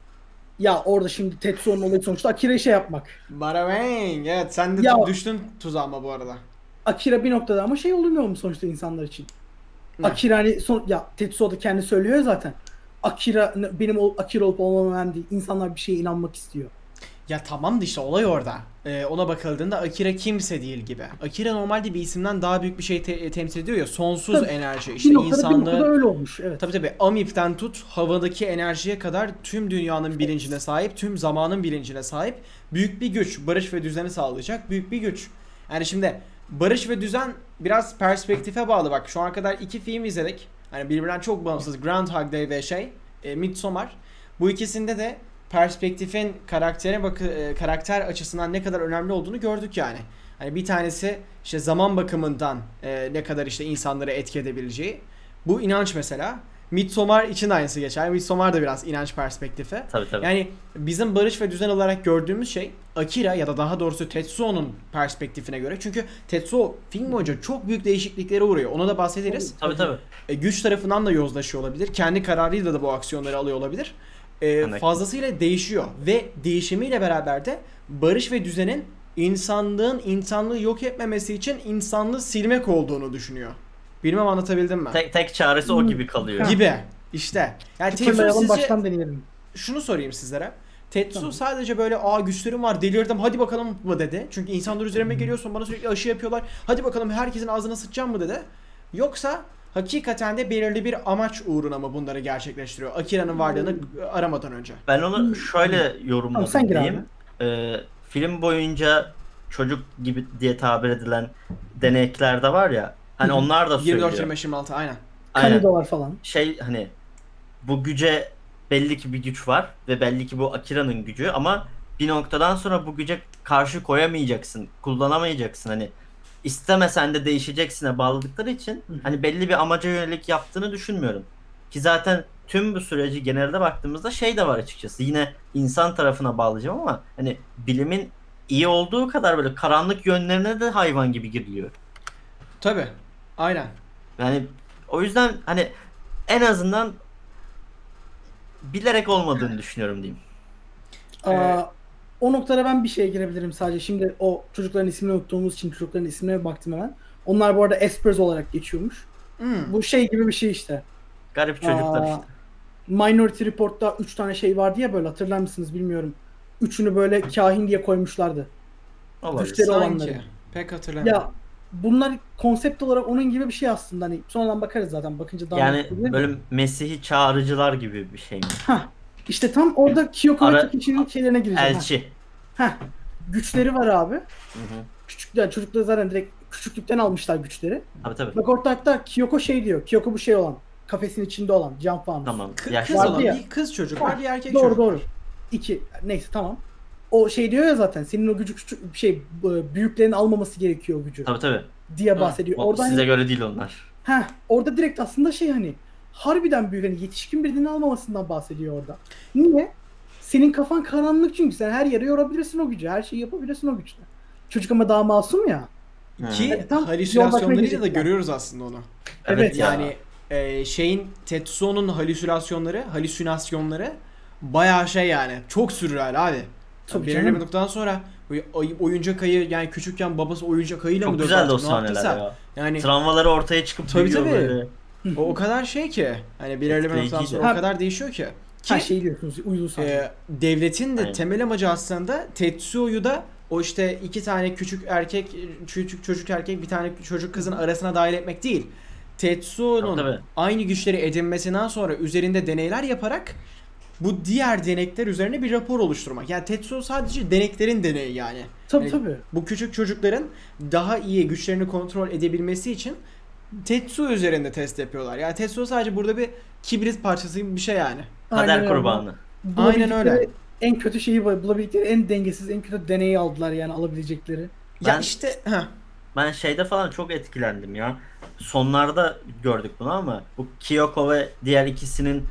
Ya orada şimdi Tetsuo'nun olayı sonuçta Akira'yı şey yapmak. Bada bang. Evet, sen de Ya- düştün tuzağıma bu arada. Akira bir noktada ama şey olmuyor mu sonuçta insanlar için? Ne? Akira hani son, ya Tetsuo da kendi söylüyor ya zaten. Akira benim ol- Akira olup olmamam önemli değil. İnsanlar bir şeye inanmak istiyor. Ya tamam da işte olay orada. Ee, ona bakıldığında Akira kimse değil gibi. Akira normalde bir isimden daha büyük bir şey te- temsil ediyor ya. Sonsuz Tabii. enerji. Bir İşte noktada bir noktada insanlığın... öyle olmuş. Evet. Tabii tabii. Amip'ten tut, havadaki enerjiye kadar tüm dünyanın bilincine sahip, tüm zamanın bilincine sahip büyük bir güç. Barış ve düzeni sağlayacak büyük bir güç. Yani şimdi barış ve düzen biraz perspektife bağlı. Bak şu ana kadar iki film izledik. Hani birbirinden çok bağımsız. Groundhog Day ve şey, e, Midsommar. Bu ikisinde de perspektifin karaktere bakı e, karakter açısından ne kadar önemli olduğunu gördük yani. Hani bir tanesi işte zaman bakımından e, ne kadar işte insanları etki edebileceği. Bu inanç mesela. Midsommar için de aynısı geçer. Midsommar da biraz inanç perspektifi. Tabii tabii. Yani bizim barış ve düzen olarak gördüğümüz şey Akira ya da daha doğrusu Tetsuo'nun perspektifine göre. Çünkü Tetsuo film boyunca çok büyük değişikliklere uğruyor. Ona da bahsederiz. Tabii tabii. E, güç tarafından da yozlaşıyor olabilir. Kendi kararıyla da bu aksiyonları alıyor olabilir. E, Evet. fazlasıyla değişiyor. Ve değişimiyle beraber de barış ve düzenin insanlığın insanlığı yok etmemesi için insanlığı silmek olduğunu düşünüyor. Bilmem anlatabildim mi? Tek, tek çaresi o gibi kalıyor. Ha. Gibi. İşte. Yani Tetsuo Fırlayalım sizce... baştan deneyelim. Şunu sorayım sizlere. Tetsu Tamam. sadece böyle aa güçlerim var delirdim hadi bakalım mı dedi. Çünkü insanlar üzerime geliyorsun bana sürekli aşı yapıyorlar. Hadi bakalım herkesin ağzına sıçacağım mı dedi. Yoksa hakikaten de belirli bir amaç uğruna mı bunları gerçekleştiriyor? Akira'nın varlığını aramadan önce. Ben onu şöyle yorumladım Tamam, sen gir abi. diyeyim. Ee, film boyunca çocuk gibi diye tabir edilen denekler de var ya. Hani onlar da yirmi söylüyor. dört yirmi beş yirmi altı aynen. Aynen. Kanidolar falan. Şey hani bu güce belli ki bir güç var ve belli ki bu Akira'nın gücü ama bir noktadan sonra bu güce karşı koyamayacaksın, kullanamayacaksın hani istemesen de değişeceksine bağladıkları için Hı hı. hani belli bir amaca yönelik yaptığını düşünmüyorum. Ki zaten tüm bu süreci genelde baktığımızda şey de var açıkçası yine insan tarafına bağlayacağım ama hani bilimin iyi olduğu kadar böyle karanlık yönlerine de hayvan gibi giriliyor. Tabi. Aynen. Yani o yüzden hani en azından bilerek olmadığını düşünüyorum diyeyim. Aa, o noktada ben bir şeye girebilirim sadece. Şimdi o çocukların ismini unuttuğumuz için çocukların isimlerine baktım hemen. Onlar bu arada Espers olarak geçiyormuş. Hmm. Bu şey gibi bir şey işte. Garip çocuklar Aa, işte. Minority Report'ta üç tane şey vardı ya böyle hatırlar mısınız bilmiyorum. Üçünü böyle kahin diye koymuşlardı. Olabilir. güçleri olanları. Sanki. Pek hatırlamıyorum. Ya bunlar konsept olarak onun gibi bir şey aslında. Hani sonradan bakarız zaten bakınca daha Yani net oluyor. böyle Mesih'i çağrıcılar gibi bir şey mi? Hah. İşte tam orada Kyoko ve Ara- Takeshi'nin şeylerine gireceğim. Elçi. Heh. Heh. Güçleri var abi. Hı hı. Küçük, yani çocukları zaten direkt küçüklükten almışlar güçleri. Tabii tabii. Bak orada hatta Kyoko şey diyor. Kyoko bu şey olan. Kafesin içinde olan. Cam fanus. Tamam. K- Yaşlı kız Vardı olan ya. bir kız çocuk var bir erkek Doğru çocuk. doğru. İki. Neyse tamam. O şey diyor ya zaten senin o gücü küçük şey büyüklerin almaması gerekiyor o gücü Tabii tabii. diye bahsediyor. O, Orada size hani, göre değil onlar. heh, orada direkt aslında şey hani harbiden büyük hani yetişkin birinin almamasından bahsediyor orada. Niye? Senin kafan karanlık çünkü sen her yere yorabilirsin o gücü. Her şeyi yapabilirsin o güçle. Çocuk ama daha masum ya. Ki Evet, tam yol başına halüsinasyonlarıyla da gidecekler. görüyoruz aslında onu. Evet ya. Yani e, şeyin Tetsuo'nun halüsinasyonları, halüsinasyonları bayağı şey yani çok sürreal abi. Tabii Belirli canım. bir noktadan sonra oy- oyuncak ayı yani küçükken babası oyuncak ayıyla Çok mı güzeldi o dövdü, ne yaptıysa. sahneler ya. Yani Travmaları ortaya çıkıp Tabii, büyüyor tabii. böyle. o, o kadar şey ki hani belirli bir noktadan Etkileyiciydi. sonra Ha. o kadar değişiyor ki. Ki Ha şey diyorsunuz uyulu sahne. e, devletin de Aynen. temel amacı aslında Tetsuo'yu da o işte iki tane küçük erkek, küçük çocuk erkek, bir tane çocuk kızın arasına dahil etmek değil. Tetsuo'nun Tabii, tabii. aynı güçleri edinmesinden sonra üzerinde deneyler yaparak bu diğer denekler üzerine bir rapor oluşturmak. Yani Tetsuo sadece deneklerin deneyi yani. Tabii Yani tabii. bu küçük çocukların daha iyi güçlerini kontrol edebilmesi için Tetsuo üzerinde test yapıyorlar. Yani Tetsuo sadece burada bir kibrit parçası gibi bir şey yani. Kader öyle. kurbanı. Aynen öyle. Bulabildikleri En kötü şeyi bulabildikleri en dengesiz, en kötü deneyi aldılar yani alabilecekleri. Ya Ben- işte heh. Ben şeyde falan çok etkilendim ya. Sonlarda gördük bunu ama bu Kyoko ve diğer ikisinin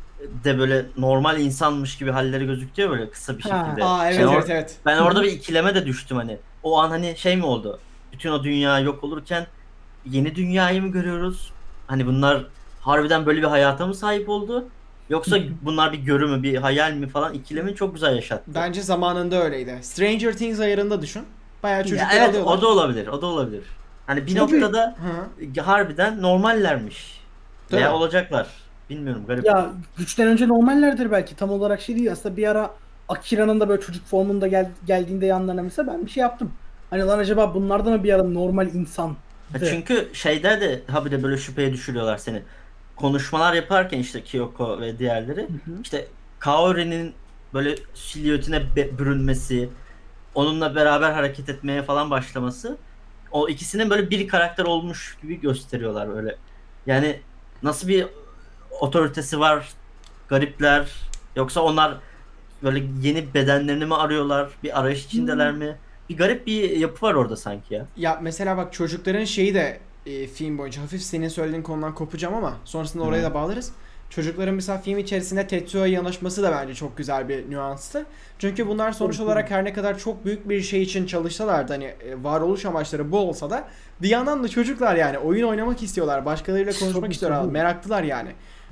de böyle normal insanmış gibi halleri gözüküyor böyle kısa bir Ha. şekilde. Aa evet Ben, or- evet evet. ben orada bir ikileme de düştüm hani. O an hani şey mi oldu? Bütün o dünya yok olurken yeni dünyayı mı görüyoruz? Hani bunlar harbiden böyle bir hayata mı sahip oldu? Yoksa bunlar bir görü mü, bir hayal mi falan ikilemi çok güzel yaşattı. Bence zamanında öyleydi. Stranger Things ayarında düşün. Bayağı Ya çocuklar evet alıyorlar. o da olabilir, o da olabilir. Hani bir Tabii. noktada Hı. harbiden normallermiş. Tabii. Veya olacaklar. Bilmiyorum garip. Ya güçten önce normallerdir belki tam olarak şey değil. Aslında bir ara Akira'nın da böyle çocuk formunda gel, geldiğinde yanlarına mesela ben bir şey yaptım. Hani lan acaba bunlar da mı bir ara normal insan? Ha, çünkü şeyde de ha bir de böyle şüpheye düşürüyorlar seni. Konuşmalar yaparken işte Kyoko ve diğerleri işte Kaori'nin böyle silüetine be- bürünmesi, onunla beraber hareket etmeye falan başlaması o ikisinin böyle bir karakter olmuş gibi gösteriyorlar böyle. Yani nasıl bir otoritesi var garipler yoksa onlar böyle yeni bedenlerini mi arıyorlar? Bir arayış içindeler mi? Bir garip bir yapı var orada sanki ya. Ya mesela bak çocukların şeyi de e, film boyunca hafif senin söylediğin konudan kopacağım ama sonrasında oraya da bağlarız. Çocukların mesela film içerisinde Tetsuo'ya yanaşması da bence çok güzel bir nüanstı. Çünkü bunlar sonuç olarak her ne kadar çok büyük bir şey için çalışsalar da hani e, varoluş amaçları bu olsa da bir yandan da çocuklar yani oyun oynamak istiyorlar. Başkalarıyla konuşmak Tabii, istiyorlar. tabii. Meraklılar yani.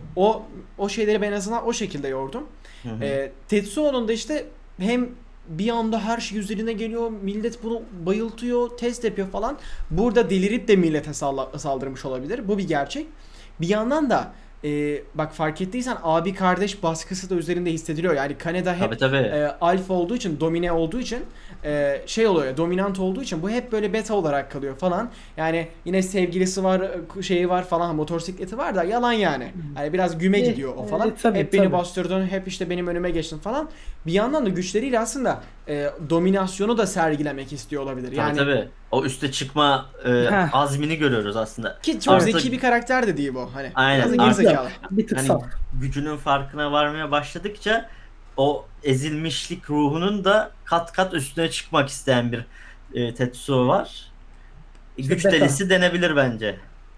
O o şeyleri ben en azından o şekilde yordum. Hı hı. E, Tetsuo'nun da işte hem bir anda her şey üzerine geliyor, millet bunu bayıltıyor, test yapıyor falan. Burada delirip de millete salla- saldırmış olabilir. Bu bir gerçek. Bir yandan da e, bak fark ettiysen abi kardeş baskısı da üzerinde hissediliyor. Yani Kaneda hep Tabii tabii. e, alfa olduğu için, domine olduğu için e, şey oluyor, dominant olduğu için bu hep böyle beta olarak kalıyor falan. Yani yine sevgilisi var, e, şeyi var falan, motosikleti var da yalan yani. Yani biraz güme E, gidiyor o falan. e, tabii, hep beni tabii. bastırdın, hep işte benim önüme geçtin falan. Bir yandan da güçleriyle aslında e, dominasyonu da sergilemek istiyor olabilir. Tabii Yani tabii. O üste çıkma e, Heh. azmini görüyoruz aslında. ki çok Artık- zeki bir karakter de değil bu. Hani Aynen, biraz da artık- gerizekalı. Bir tık Hani saf. gücünün farkına varmaya başladıkça o ezilmişlik ruhunun da kat kat üstüne çıkmak isteyen bir e, Tetsuo var. İşte Güç beta. delisi denebilir bence.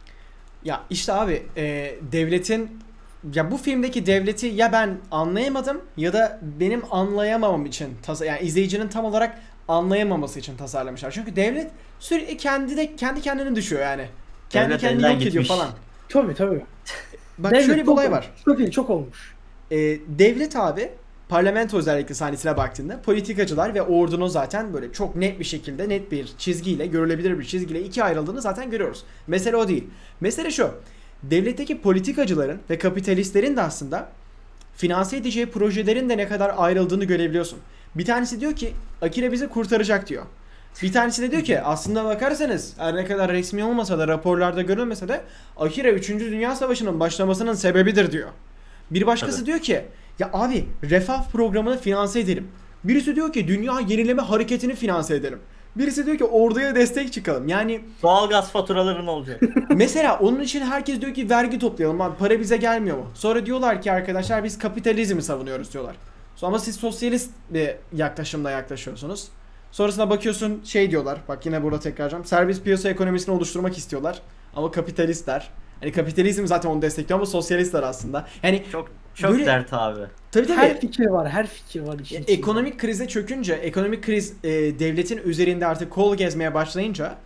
Ya işte abi e, devletin ya bu filmdeki devleti ya ben anlayamadım ya da benim anlayamamam için tasa yani izleyicinin tam olarak anlayamaması için tasarlamışlar. Çünkü devlet sürekli kendi de kendi kendini düşüyor yani. Kendi Devlet kendini elden yok ediyor gitmiş. falan. Tabii tabii. Bak Devlet şöyle bir çok olay olmuş. var. Çok değil çok olmuş. E, devlet abi parlamento özellikle sahnesine baktığında politikacılar ve ordunun zaten böyle çok net bir şekilde net bir çizgiyle görülebilir bir çizgiyle ikiye ayrıldığını zaten görüyoruz. Mesele o değil. Mesele şu. Devletteki politikacıların ve kapitalistlerin de aslında finanse edeceği projelerin de ne kadar ayrıldığını görebiliyorsun. Bir tanesi diyor ki Akira bizi kurtaracak diyor. Bir tanesi de diyor ki aslında bakarsanız her ne kadar resmi olmasa da raporlarda görülmese de Akira üçüncü. Dünya Savaşı'nın başlamasının sebebidir diyor. Bir başkası Tabii. diyor ki ya abi refah programını finanse edelim. Birisi diyor ki dünya yenileme hareketini finanse edelim. Birisi diyor ki orduya destek çıkalım. Yani Doğalgaz faturaları ne olacak? mesela onun için herkes diyor ki vergi toplayalım abi para bize gelmiyor mu? Sonra diyorlar ki arkadaşlar biz kapitalizmi savunuyoruz diyorlar. Ama siz sosyalist bir yaklaşımla yaklaşıyorsunuz. Sonrasında bakıyorsun şey diyorlar bak yine burada tekrarlayacağım. Serbest piyasa ekonomisini oluşturmak istiyorlar. Ama kapitalistler. Hani kapitalizm zaten onu destekliyor ama sosyalistler aslında. Yani Çok çok Böyle- dert abi. tabii tabii. Her fikir var, her fikir var işin Ya, içinde. ekonomik krize çökünce, ekonomik kriz e, devletin üzerinde artık kol gezmeye başlayınca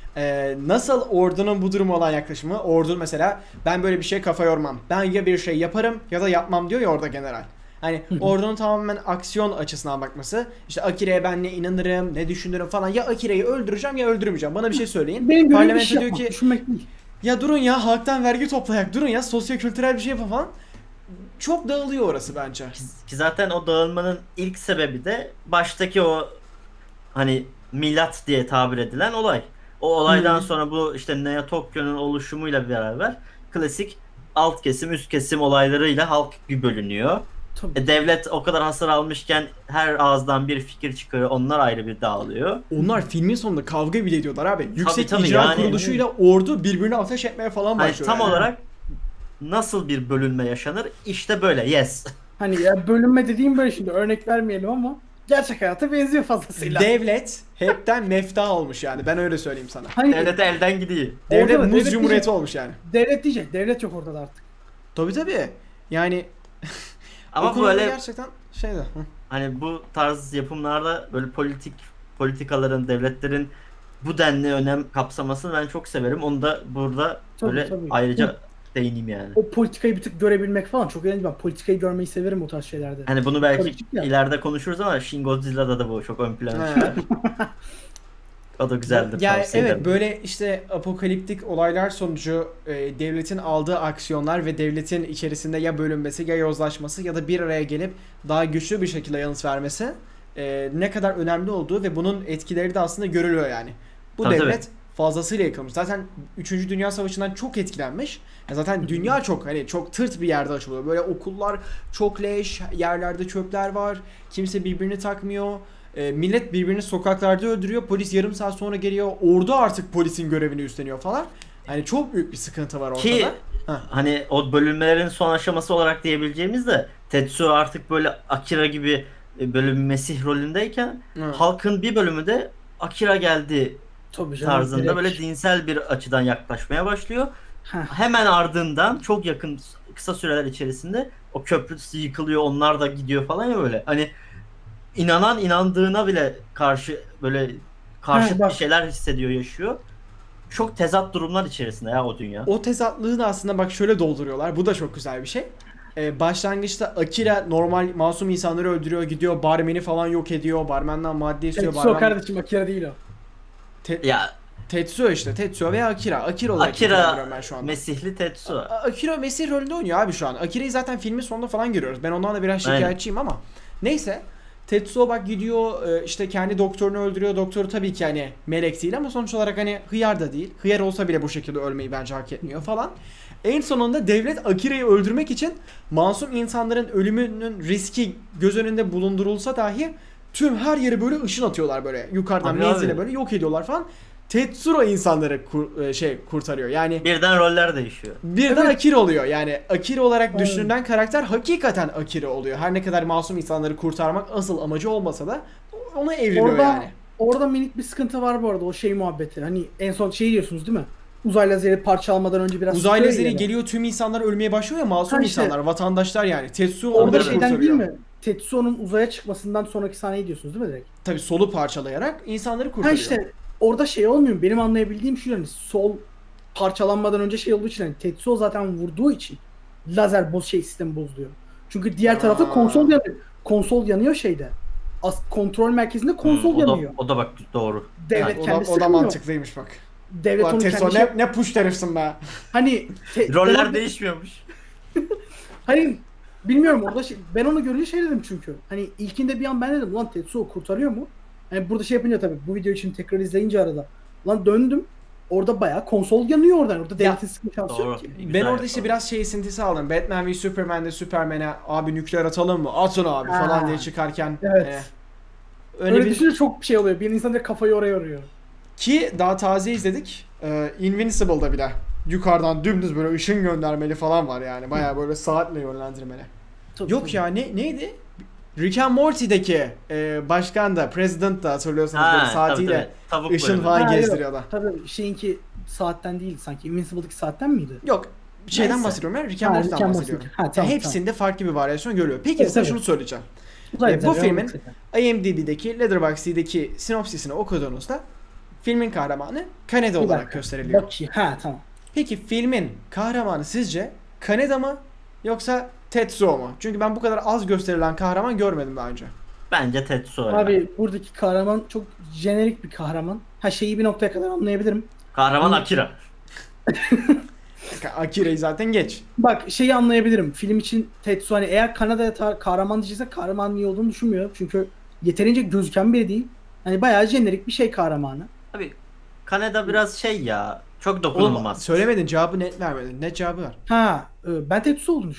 e, nasıl ordunun bu duruma olan yaklaşımı, ordu mesela ben böyle bir şey kafa yormam. Ben ya bir şey yaparım ya da yapmam diyor ya orada general. Hani ordunun tamamen aksiyon açısından bakması. İşte Akira'ya ben ne inanırım, ne düşünürüm falan. Ya Akira'yı öldüreceğim ya öldürmeyeceğim. Bana bir şey söyleyin. Benim görevim iş Parlamento diyor yapmak, ki düşünmek değil. ya durun ya halktan vergi toplayak, durun ya sosyo-kültürel bir şey yapın falan. Çok dağılıyor orası bence. Ki, ki zaten o dağılmanın ilk sebebi de baştaki o hani milat diye tabir edilen olay. O olaydan Hı. sonra bu işte Neo Tokyo'nun oluşumuyla beraber klasik alt kesim üst kesim olaylarıyla halk bir bölünüyor. Tabii. E, devlet o kadar hasar almışken her ağızdan bir fikir çıkıyor. Onlar ayrı bir dağılıyor. Onlar filmin sonunda kavga bile ediyorlar abi. Yüksek tabii İcra yani. Kuruluşu'yla ordu birbirine ateş etmeye falan Hani başlıyor. tam yani. olarak nasıl bir bölünme yaşanır? İşte böyle. Yes. Hani ya bölünme dediğim böyle, şimdi örnek vermeyelim ama gerçek hayata benziyor fazlasıyla. Devlet hepten mefta olmuş yani. Ben öyle söyleyeyim sana. Hani Devlete elden gidiyor. Devlet Orada da muz devlet cumhuriyeti diyecek. olmuş yani. devlet diyecek. Devlet yok ortada artık. Tabii tabii. Yani o Ama konuda böyle gerçekten şeyde. Hı. hani bu tarz yapımlarda böyle politik politikaların, devletlerin bu denli önem kapsamasını ben çok severim. Onu da burada Tabii, böyle tabii. ayrıca değineyim yani. O politikayı bir tık görebilmek falan çok eğlenceli. Ben politikayı görmeyi severim o tarz şeylerde. Hani bunu belki Politik ya. ileride konuşuruz ama Shin Godzilla'da da bu çok ön plana He. çıkar. O da güzeldir. Yani tavsiye evet ederim. böyle işte apokaliptik olaylar sonucu e, devletin aldığı aksiyonlar ve devletin içerisinde ya bölünmesi ya yozlaşması ya da bir araya gelip daha güçlü bir şekilde yanıt vermesi e, ne kadar önemli olduğu ve bunun etkileri de aslında görülüyor yani. Bu Tabii, devlet tabii. fazlasıyla yıkılmış. Zaten üçüncü. Dünya Savaşı'ndan çok etkilenmiş. Ya zaten dünya çok hani çok tırt bir yerde açılıyor. Böyle okullar çok leş, yerlerde çöpler var. Kimse birbirini takmıyor. E, millet birbirini sokaklarda öldürüyor. Polis yarım saat sonra geliyor. Ordu artık polisin görevini üstleniyor falan. Hani çok büyük bir sıkıntı var ortada. Ki Heh. hani o bölünmelerin son aşaması olarak diyebileceğimiz de Tetsuo artık böyle Akira gibi e, böyle bir mesih rolündeyken Hı. halkın bir bölümü de Akira geldi Tabii canım. tarzında direkt. böyle dinsel bir açıdan yaklaşmaya başlıyor. Heh. Hemen ardından çok yakın kısa süreler içerisinde o köprü yıkılıyor, onlar da gidiyor falan ya böyle. Hani inanan inandığına bile karşı böyle karşı Ha, bak. bir şeyler hissediyor, yaşıyor. Çok tezat durumlar içerisinde ya o dünya. O tezatlığı da aslında bak şöyle dolduruyorlar. Bu da çok güzel bir şey. Ee, başlangıçta Akira normal masum insanları öldürüyor, gidiyor barmeni falan yok ediyor. Barmenden madde istiyor. Tetsuo barmen... kardeşim, Akira değil o. Te- Ya Tetsuo işte. Tetsuo ve Akira. Akira olarak Akira nitelendiriyorum ben şu anda. Mesihli Tetsuo. A- Akira Mesih rolünde oynuyor abi şu an. Akira'yı zaten filmin sonunda falan görüyoruz. Ben ondan da biraz Aynen. şikayetçiyim ama. Neyse. Tetsuo bak gidiyor e, işte kendi doktorunu öldürüyor. Doktoru tabii ki hani melek değil ama sonuç olarak hani hıyar da değil. Hıyar olsa bile bu şekilde ölmeyi bence hak etmiyor falan. En sonunda devlet Akira'yı öldürmek için masum insanların ölümünün riski göz önünde bulundurulsa dahi tüm her yere böyle ışın atıyorlar böyle. Yukarıdan Abi, menzile abi. böyle yok ediyorlar falan. Tetsuo insanları kur- e, şey kurtarıyor. Yani Birden roller değişiyor. birden Evet. Akira oluyor. Yani Akira olarak Evet. düşünülen karakter hakikaten Akira oluyor. Her ne kadar masum insanları kurtarmak asıl amacı olmasa da ona evriliyor Orada yani. orada minik bir sıkıntı var bu arada, o şey muhabbeti. Hani en son şey diyorsunuz değil mi? Uzay lazeri parçalamadan önce biraz Uzay sıkıyor lazeri ya. geliyor, tüm insanlar ölmeye başlıyor ya, masum Ha işte. insanlar, vatandaşlar yani. Tetsuo Orada onları şeyden kurtarıyor. değil mi? Tetsuo'nun uzaya çıkmasından sonraki sahneyi diyorsunuz değil mi direkt? Tabii solu parçalayarak insanları Ha kurtarıyor. işte orada şey olmuyor mu? Benim anlayabildiğim şu, yani sol parçalanmadan önce şey olduğu için, hani Tetsuo zaten vurduğu için lazer boz şey sistemi bozuluyor. Çünkü diğer tarafta Aa. konsol yanıyor. Konsol yanıyor şeyde. As kontrol merkezinde konsol Hmm, o, da, yanıyor. o da bak doğru. Devlet o, da, kendi o da sıkmıyor. mantıklıymış bak. Devlet Ulan onu Tetsuo kendi şey... ne, ne push herifsin be. Hani te- Roller devlet- değişmiyormuş. Hani bilmiyorum orada şey, ben onu görünce şey dedim çünkü. Hani ilkinde bir an ben dedim lan Tetsuo kurtarıyor mu? Hani burada şey yapınca tabii bu video için tekrar izleyince arada. Lan döndüm. Orada bayağı konsol yanıyor oradan. Orada devletin sıkma şansı Doğru. yok ki. Güzel Ben orada yapalım. işte biraz şey esintisi aldım. Batman ve Superman'de Superman'e abi nükleer atalım mı? Atın abi Ha. falan diye çıkarken. Evet. e, öyle Öyle bir düşününce çok bir şey oluyor. Bir insan direkt kafayı oraya yoruyor. ki daha taze izledik. Ee, Invincible'da bile yukarıdan dümdüz böyle ışın göndermeli falan var yani. Bayağı böyle saatle yönlendirmeli. Tabii, Yok tabii. ya ne neydi? Rick and Morty'deki e, başkan da, president da hatırlıyorsanız böyle Ha, saatiyle tabii, tabii. Tavuk ışın bölümü. falan Ha, gezdiriyor da. Tabii şeyinki saatten değil sanki. Invincible'daki saatten miydi? Yok şeyden Neyse. bahsediyorum ben. Rick and Ha, Morty'den Rick and bahsediyorum. Morty. Ha, tamam, Hepsinde farklı bir varyasyon görüyor. Peki Tabii, size tabii. şunu söyleyeceğim. Uzay E, bu lazeri, filmin onu- IMDb'deki, Letterboxd'deki sinopsisini okuduğunuzda filmin kahramanı Kaneda Bir olarak dakika. gösteriliyor. Bakayım. Ha tamam. Peki filmin kahramanı sizce Kaneda mı yoksa Tetsuo mu? Çünkü ben bu kadar az gösterilen kahraman görmedim daha önce. Bence Tetsuo. ya. Abi buradaki kahraman çok jenerik bir kahraman. Ha şeyi bir noktaya kadar anlayabilirim. Kahraman Akira. Akira'yı zaten geç. Bak şeyi anlayabilirim. Film için Tetsuo, hani eğer Kanada'ya ta- kahraman diyecekse kahraman iyi olduğunu düşünmüyorum. Çünkü yeterince gözüken biri değil. Hani bayağı jenerik bir şey kahramanı. Abi Kanada biraz şey ya. Çok Oğlum dokunulmaz. söylemedin, cevabı net vermedin. Ne cevabı var? Ha e, ben Tetsuo olduğunu düşünüyorum.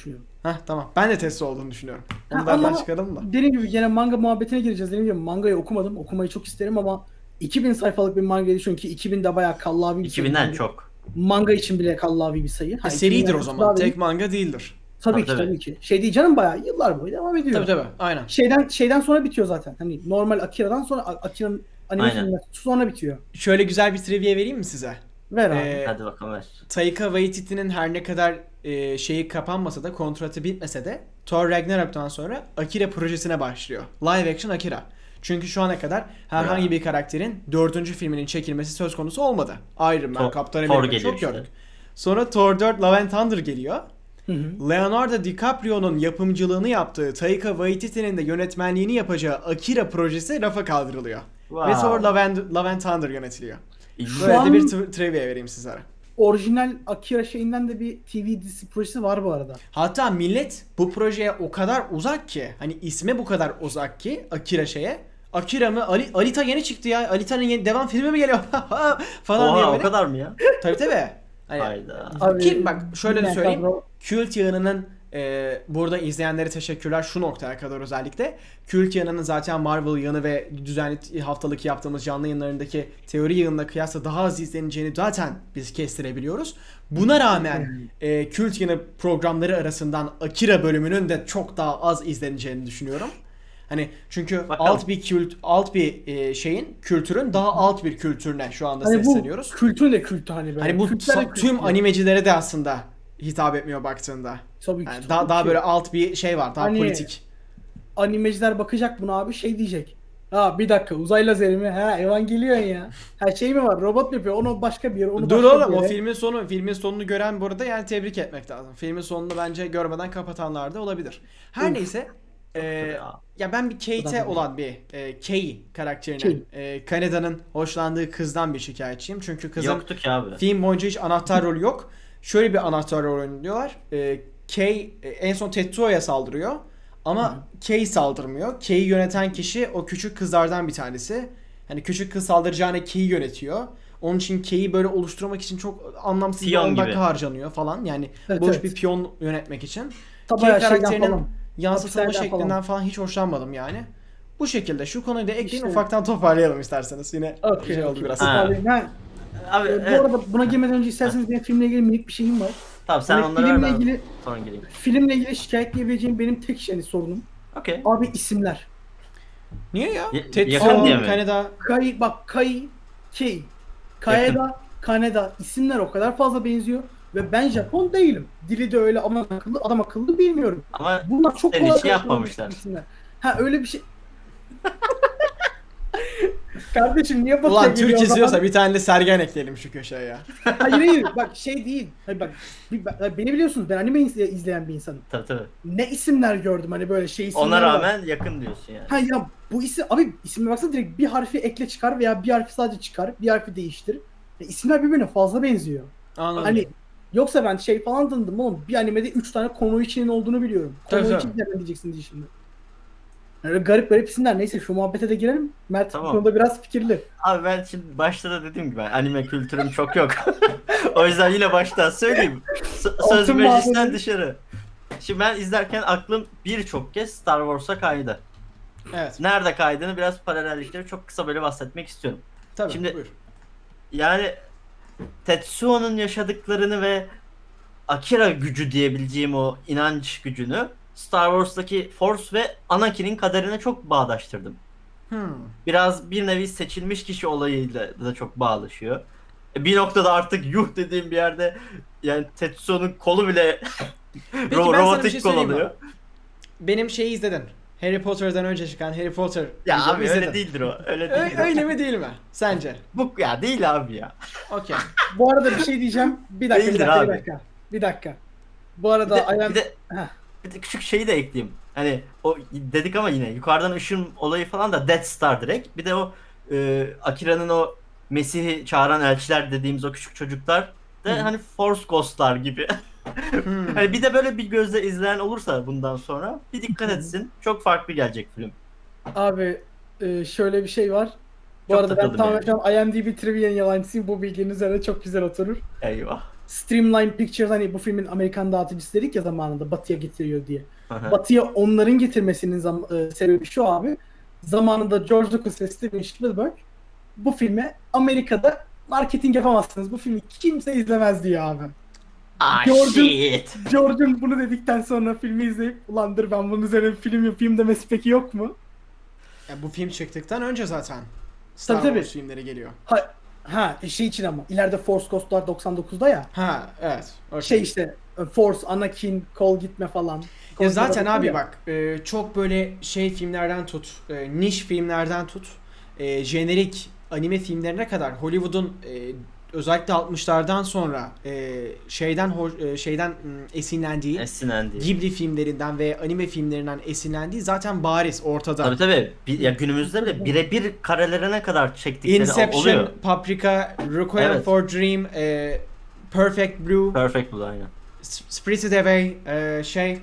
Heh, tamam. Ben de Tetsu olduğunu düşünüyorum. Onu Ha, da ama aradan çıkaralım da. dediğim gibi yine manga muhabbetine gireceğiz. Dediğim gibi mangayı okumadım. Okumayı çok isterim ama iki bin sayfalık bir manga düşün ki iki bin de bayağı kallavi bir iki sayı. binden çok. Manga için bile kallavi bir sayı. E, Ha, seridir iki binden o çok zaman. daha Tek değil. manga değildir. Tabii Tabii, ki tabii. tabii ki. Şey değil canım, bayağı yıllar boyu devam ediyor. Tabii tabii. Aynen. Şeyden şeyden sonra bitiyor zaten. Hani normal Akira'dan sonra Akira'nın anime Aynen. filmleri sonra bitiyor. Şöyle güzel bir trivia vereyim mi size? Ver abi. Ee, Hadi bakalım ver. Taika Waititi'nin her ne kadar e, şeyi kapanmasa da, kontratı bitmese de Thor Ragnarok'tan sonra Akira projesine başlıyor. Live action Akira. Çünkü şu ana kadar herhangi Ya. bir karakterin dördüncü filminin çekilmesi söz konusu olmadı. Iron Man, Thor- Kaptan Thor Amerika geliyor çok işte. gördük. Sonra Thor dört Love and Thunder geliyor. Hı hı. Leonardo DiCaprio'nun yapımcılığını yaptığı, Taika Waititi'nin de yönetmenliğini yapacağı Akira projesi rafa kaldırılıyor. Wow. Ve sonra Love and, Love and Thunder yönetiliyor. İlginç. Böyle an- de bir t- trivia vereyim sizlere. Orijinal Akira şeyinden de bir T V dizisi projesi var bu arada. Hatta millet bu projeye o kadar uzak ki, hani isme bu kadar uzak ki Akira şeye. Akira mı? Ali, Alita yeni çıktı ya. Alita'nın yeni devam filmi mi geliyor? falan diye Oha, o böyle. kadar mı ya? Tabii tabii. Hani, Hayda. Abi, ki bak şöyle de yine söyleyeyim. kadro- Kült yayınının e, burada izleyenlere teşekkürler şu noktaya kadar özellikle. Kült yayınının zaten Marvel yayını ve düzenli haftalık yaptığımız canlı yayınlarındaki teori yayınına kıyasla daha az izleneceğini zaten biz kestirebiliyoruz. Buna rağmen e, Kült yayını programları arasından Akira bölümünün de çok daha az izleneceğini düşünüyorum. Hani çünkü Bakalım. alt bir kült, alt bir e, şeyin, kültürün daha alt bir kültürüne şu anda Hani bu sesleniyoruz. kültür de kültü hani böyle. Hani bu Kültler de sa- kültü. tüm animecilere de aslında hitap etmiyor baktığında. Tabii ki. Yani tabii daha daha ki. böyle alt bir şey var, daha Hani- politik. Animeciler bakacak buna abi, şey diyecek. Ha bir dakika, uzay lazeri mi? Ha Evangelion ya. Ha şey mi var? Robot mu yapıyor? Onu başka bir yere, onu Dur başka oğlum, bir o yere. filmin sonu, filmin sonunu gören burada yani tebrik etmek lazım. Filmin sonunu bence görmeden kapatanlar da olabilir. Her Uf. neyse e, ya. ya ben bir Kate Adam. olan bir e, Kay karakterine, Kay. e, Kaneda'nın hoşlandığı kızdan bir şikayetçiyim. Çünkü kızın Yoktu ki abi. film boyunca hiç anahtar rolü yok. Şöyle bir anahtar rol oynuyorlar. E, Kay e, en son Tetsuo'ya saldırıyor. Ama Kay saldırmıyor. Kay'i yöneten kişi o küçük kızlardan bir tanesi. Hani küçük kız saldıracağına Kay'i yönetiyor. Onun için Kay'i böyle oluşturmak için çok anlamsız bir Piyon on dakika gibi. harcanıyor falan. Yani Evet, boş evet. bir piyon yönetmek için. Tabii Kay ya, şeyden karakterinin falan. yansıtılma Hapislerden şeklinden falan. falan. hiç hoşlanmadım yani. Bu şekilde şu konuyu da ekleyin, İşte- ufaktan toparlayalım isterseniz. Yine Okey, şey oldu okey. biraz. Ha. Abi, ben, Abi e, bu evet. arada buna girmeden önce isterseniz benim filmle ilgili minik bir şeyim var. Tamam sen Hani onları ver, filmle ben ilgili sonra gireyim. filmle ilgili şikayetleyebileceğim benim tek yani sorunum. Okey. Abi isimler. Niye ya? Y- Tetsuo, yakın diye mi? Kaneda. Kai bak Kai, Kei, Kaeda, Kaneda isimler o kadar fazla benziyor ve ben Japon değilim. Dili de öyle ama akıllı adam akıllı bilmiyorum. Ama Bunlar çok senin kolay için yapmamışlar. isimler. Ha öyle bir şey. Kardeşim niye bakıyor Ulan geliyor Türk o zaman? izliyorsa bir tane de Sergen ekleyelim şu köşeye ya. Hayır hayır bak şey değil. Hayır bak bir- bak, beni biliyorsunuz, ben anime izle- izleyen bir insanım. tabii tabii. Ne isimler gördüm hani böyle şey isimler Ona var. rağmen yakın diyorsun yani. Ha ya bu isim abi, isimine baksana, direkt bir harfi ekle çıkar veya bir harfi sadece çıkar, bir harfi değiştir. Ya, isimler birbirine fazla benziyor. Anladım. Hani yoksa ben şey falan tanıdım oğlum, bir animede üç tane Konoichi'nin olduğunu biliyorum. Tabii, Konoichi tabii. nereden diyeceksin diye şimdi. Yani öyle garip garip isimler, neyse şu muhabbete de girelim. Mert Tamam. bu konuda biraz fikirli. Abi ben şimdi başta da dediğim gibi anime kültürüm çok yok. O yüzden yine baştan söyleyeyim. S- söz Altın meclisten madeni. dışarı. Şimdi ben izlerken aklım birçok kez Star Wars'a kaydı. Evet. Nerede kaydığını biraz paralellikleri çok kısa böyle bahsetmek istiyorum. Tabii. Şimdi- buyur. Yani Tetsuo'nun yaşadıklarını ve Akira gücü diyebileceğim o inanç gücünü Star Wars'taki Force ve Anakin'in kaderine çok bağdaştırdım. Hmm. Biraz bir nevi seçilmiş kişi olayıyla da çok bağlaşıyor. E, Bir noktada artık yuh dediğim bir yerde yani Tetsuo'nun kolu bile Peki ro- ben sana bir robotik şey kol söyleyeyim mi? oluyor. Benim şeyi izledin. Harry Potter'dan önce çıkan Harry Potter Ya videomu abi izledin. öyle değildir o. Öyle Ö- değildir. o. öyle mi değil mi? Sence? Bu ya değil abi ya. Okey. Bu arada bir şey diyeceğim. Bir dakika, bir Değildir dakika, abi. bir dakika. Bir dakika. Bu Bir arada de, I am... bir de, Heh. bir de küçük şeyi de ekleyeyim. Hani o dedik ama yine yukarıdan ışın olayı falan da Death Star direkt. Bir de o e, Akira'nın o Mesih'i çağıran elçiler dediğimiz o küçük çocuklar da Hı. hani Force Ghost'lar gibi. Hmm. Hani bir de böyle bir gözle izleyen olursa bundan sonra bir dikkat etsin. Çok farklı gelecek film. Abi e, şöyle bir şey var. Bu Çok arada ben takıldım tamamen yani. şu an IMDb Trivia'nın yalancısıyım. Bu bilginin üzerine çok güzel oturur. Eyvah. Streamline Pictures hani bu filmin Amerikan dağıtıcısı dedik ya zamanında Batı'ya getiriyor diye. Aha. Batı'ya onların getirmesinin zam- e, sebebi şu abi. Zamanında George Lucas ve Steven Spielberg bu filme Amerika'da marketing yapamazsınız. Bu filmi kimse izlemez diyor abi. Ah George'un- shit. George'un bunu dedikten sonra filmi izleyip ulan dur ben bunun üzerine bir film yapayım demesi peki yok mu? Ya bu film çıktıktan önce zaten Star Tabii, tabii. Wars filmleri geliyor. Ha, ha şey için ama ileride Force Ghost'lar doksan dokuzda ya. Ha evet. okey. Şey işte Force, Anakin, kol gitme falan. Ya Kol zaten gitme abi ya. bak e, çok böyle şey filmlerden tut, e, niş filmlerden tut, e, jenerik anime filmlerine kadar Hollywood'un e, özellikle altmışlardan sonra e, şeyden ho- e, şeyden m, esinlendiği Esinlendi. Ghibli filmlerinden ve anime filmlerinden esinlendiği zaten bariz ortada. Tabii tabii. Bir, ya günümüzde bile birebir karelerine kadar çektikleri Inception, oluyor. Paprika, Requiem Evet. for Dream, e, Perfect Blue, Perfect Blue aynen. S- Spirited Away, e, şey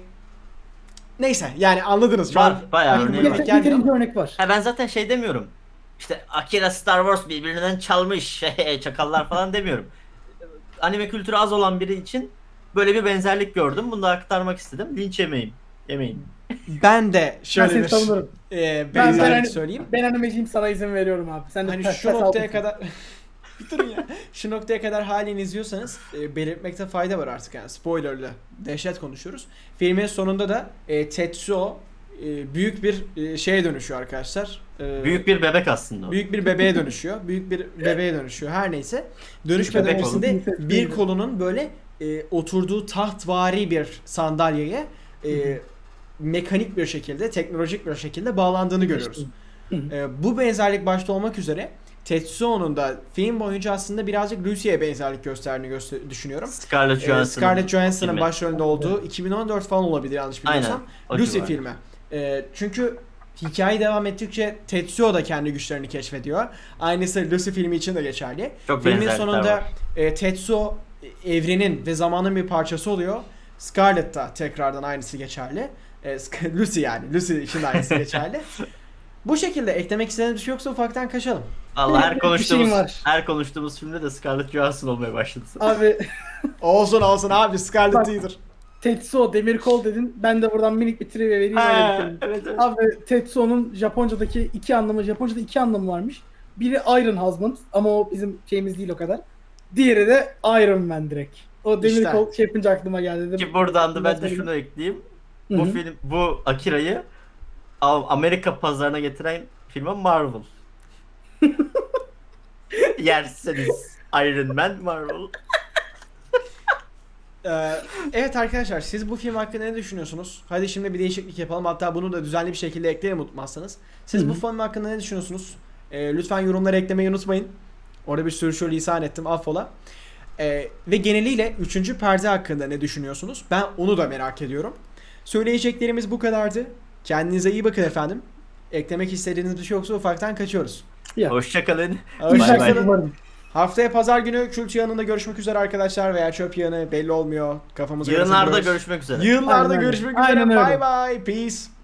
neyse yani anladınız şu Var, an. bayağı aklıma örneği direkt var. gelmiyor Yeterince ama- örnek var. Ha ben zaten şey demiyorum. İşte Akira Star Wars birbirinden çalmış çakallar falan demiyorum. Anime kültürü az olan biri için böyle bir benzerlik gördüm. Bunu da aktarmak istedim. Linç yemeyin. Yemeyin. Ben de Ben şöyle seni bir savunurum. e, Ben, benzerlik ben, söyleyeyim. ben animeciyim sana izin veriyorum abi. Sen de Hani pes- şu pes noktaya altısın. kadar bir durun ya. Şu noktaya kadar halen izliyorsanız e, belirtmekte fayda var artık yani spoilerlı dehşet konuşuyoruz. Filmin sonunda da e, Tetsuo e, büyük bir e, şeye dönüşüyor arkadaşlar. E, Büyük bir bebek aslında o. büyük bir bebeğe dönüşüyor. Büyük bir bebeğe dönüşüyor. Her neyse. Dönüşmeden Bebek öncesinde olup- bir kolunun böyle e, oturduğu tahtvari bir sandalyeye e, mekanik bir şekilde, teknolojik bir şekilde bağlandığını görüyoruz. Hı hı. E, bu benzerlik başta olmak üzere Tetsuo'nun da film boyunca aslında birazcık Lucy'ye benzerlik gösterdiğini göster- düşünüyorum. Scarlett E, Johansson'ın Scarlett Johansson'ın filmi. başrolünde olduğu iki bin on dört falan olabilir yanlış bilmiyorsam. Aynen, o Lucy civarı. filmi. E, çünkü hikaye devam ettikçe Tetsuo da kendi güçlerini keşfediyor. Aynısı Lucy filmi için de geçerli. Çok Filmin benzerlikler sonunda var. e, Tetsuo e, evrenin ve zamanın bir parçası oluyor. Scarlett da tekrardan aynısı geçerli. E, Sc- Lucy yani. Lucy için de aynısı geçerli. Bu şekilde eklemek istediğiniz bir şey yoksa ufaktan kaçalım. Allah her Bir konuştuğumuz şeyim var. her konuştuğumuz filmde de Scarlett Johansson olmaya başladı. Abi Olsun olsun abi Scarlett Bak, iyidir. Tetsuo demir kol dedin. Ben de buradan minik bir trivia vereyim. öyle Ha, bitirelim. evet, evet. Abi Tetsuo'nun Japonca'daki iki anlamı, Japonca'da iki anlamı varmış. Biri Iron Husband ama o bizim şeyimiz değil o kadar. Diğeri de Iron Man direkt. O demir İşte. kol şey yapınca aklıma geldi dedim. Ki buradan da ben de Bundan şunu ekleyeyim. Hı Bu hı. film, bu Akira'yı Am- Amerika pazarına getiren firma Marvel. Yerseniz Iron Man Marvel. Ee, evet arkadaşlar siz bu film hakkında ne düşünüyorsunuz? Hadi şimdi bir değişiklik yapalım. Hatta bunu da düzenli bir şekilde ekleyelim unutmazsanız. Siz Hı hı. bu film hakkında ne düşünüyorsunuz? Ee, lütfen yorumlara eklemeyi unutmayın. Orada bir sürü şey lisan ettim affola. Ee, ve geneliyle üçüncü perde hakkında ne düşünüyorsunuz? Ben onu da merak ediyorum. Söyleyeceklerimiz bu kadardı. Kendinize iyi bakın efendim. Eklemek istediğiniz bir şey yoksa ufaktan kaçıyoruz. Ya. Hoşçakalın. Hoşça Bay bay. kalın. Umarım. Haftaya pazar günü Kült Yağı'nda görüşmek üzere arkadaşlar veya Çöp Yağı'nı belli olmuyor. Kafamıza göre Yığınlarda takılıyoruz. görüşmek üzere. Yığınlarda Aynen öyle. görüşmek üzere. Aynen öyle. Bye bye. Peace.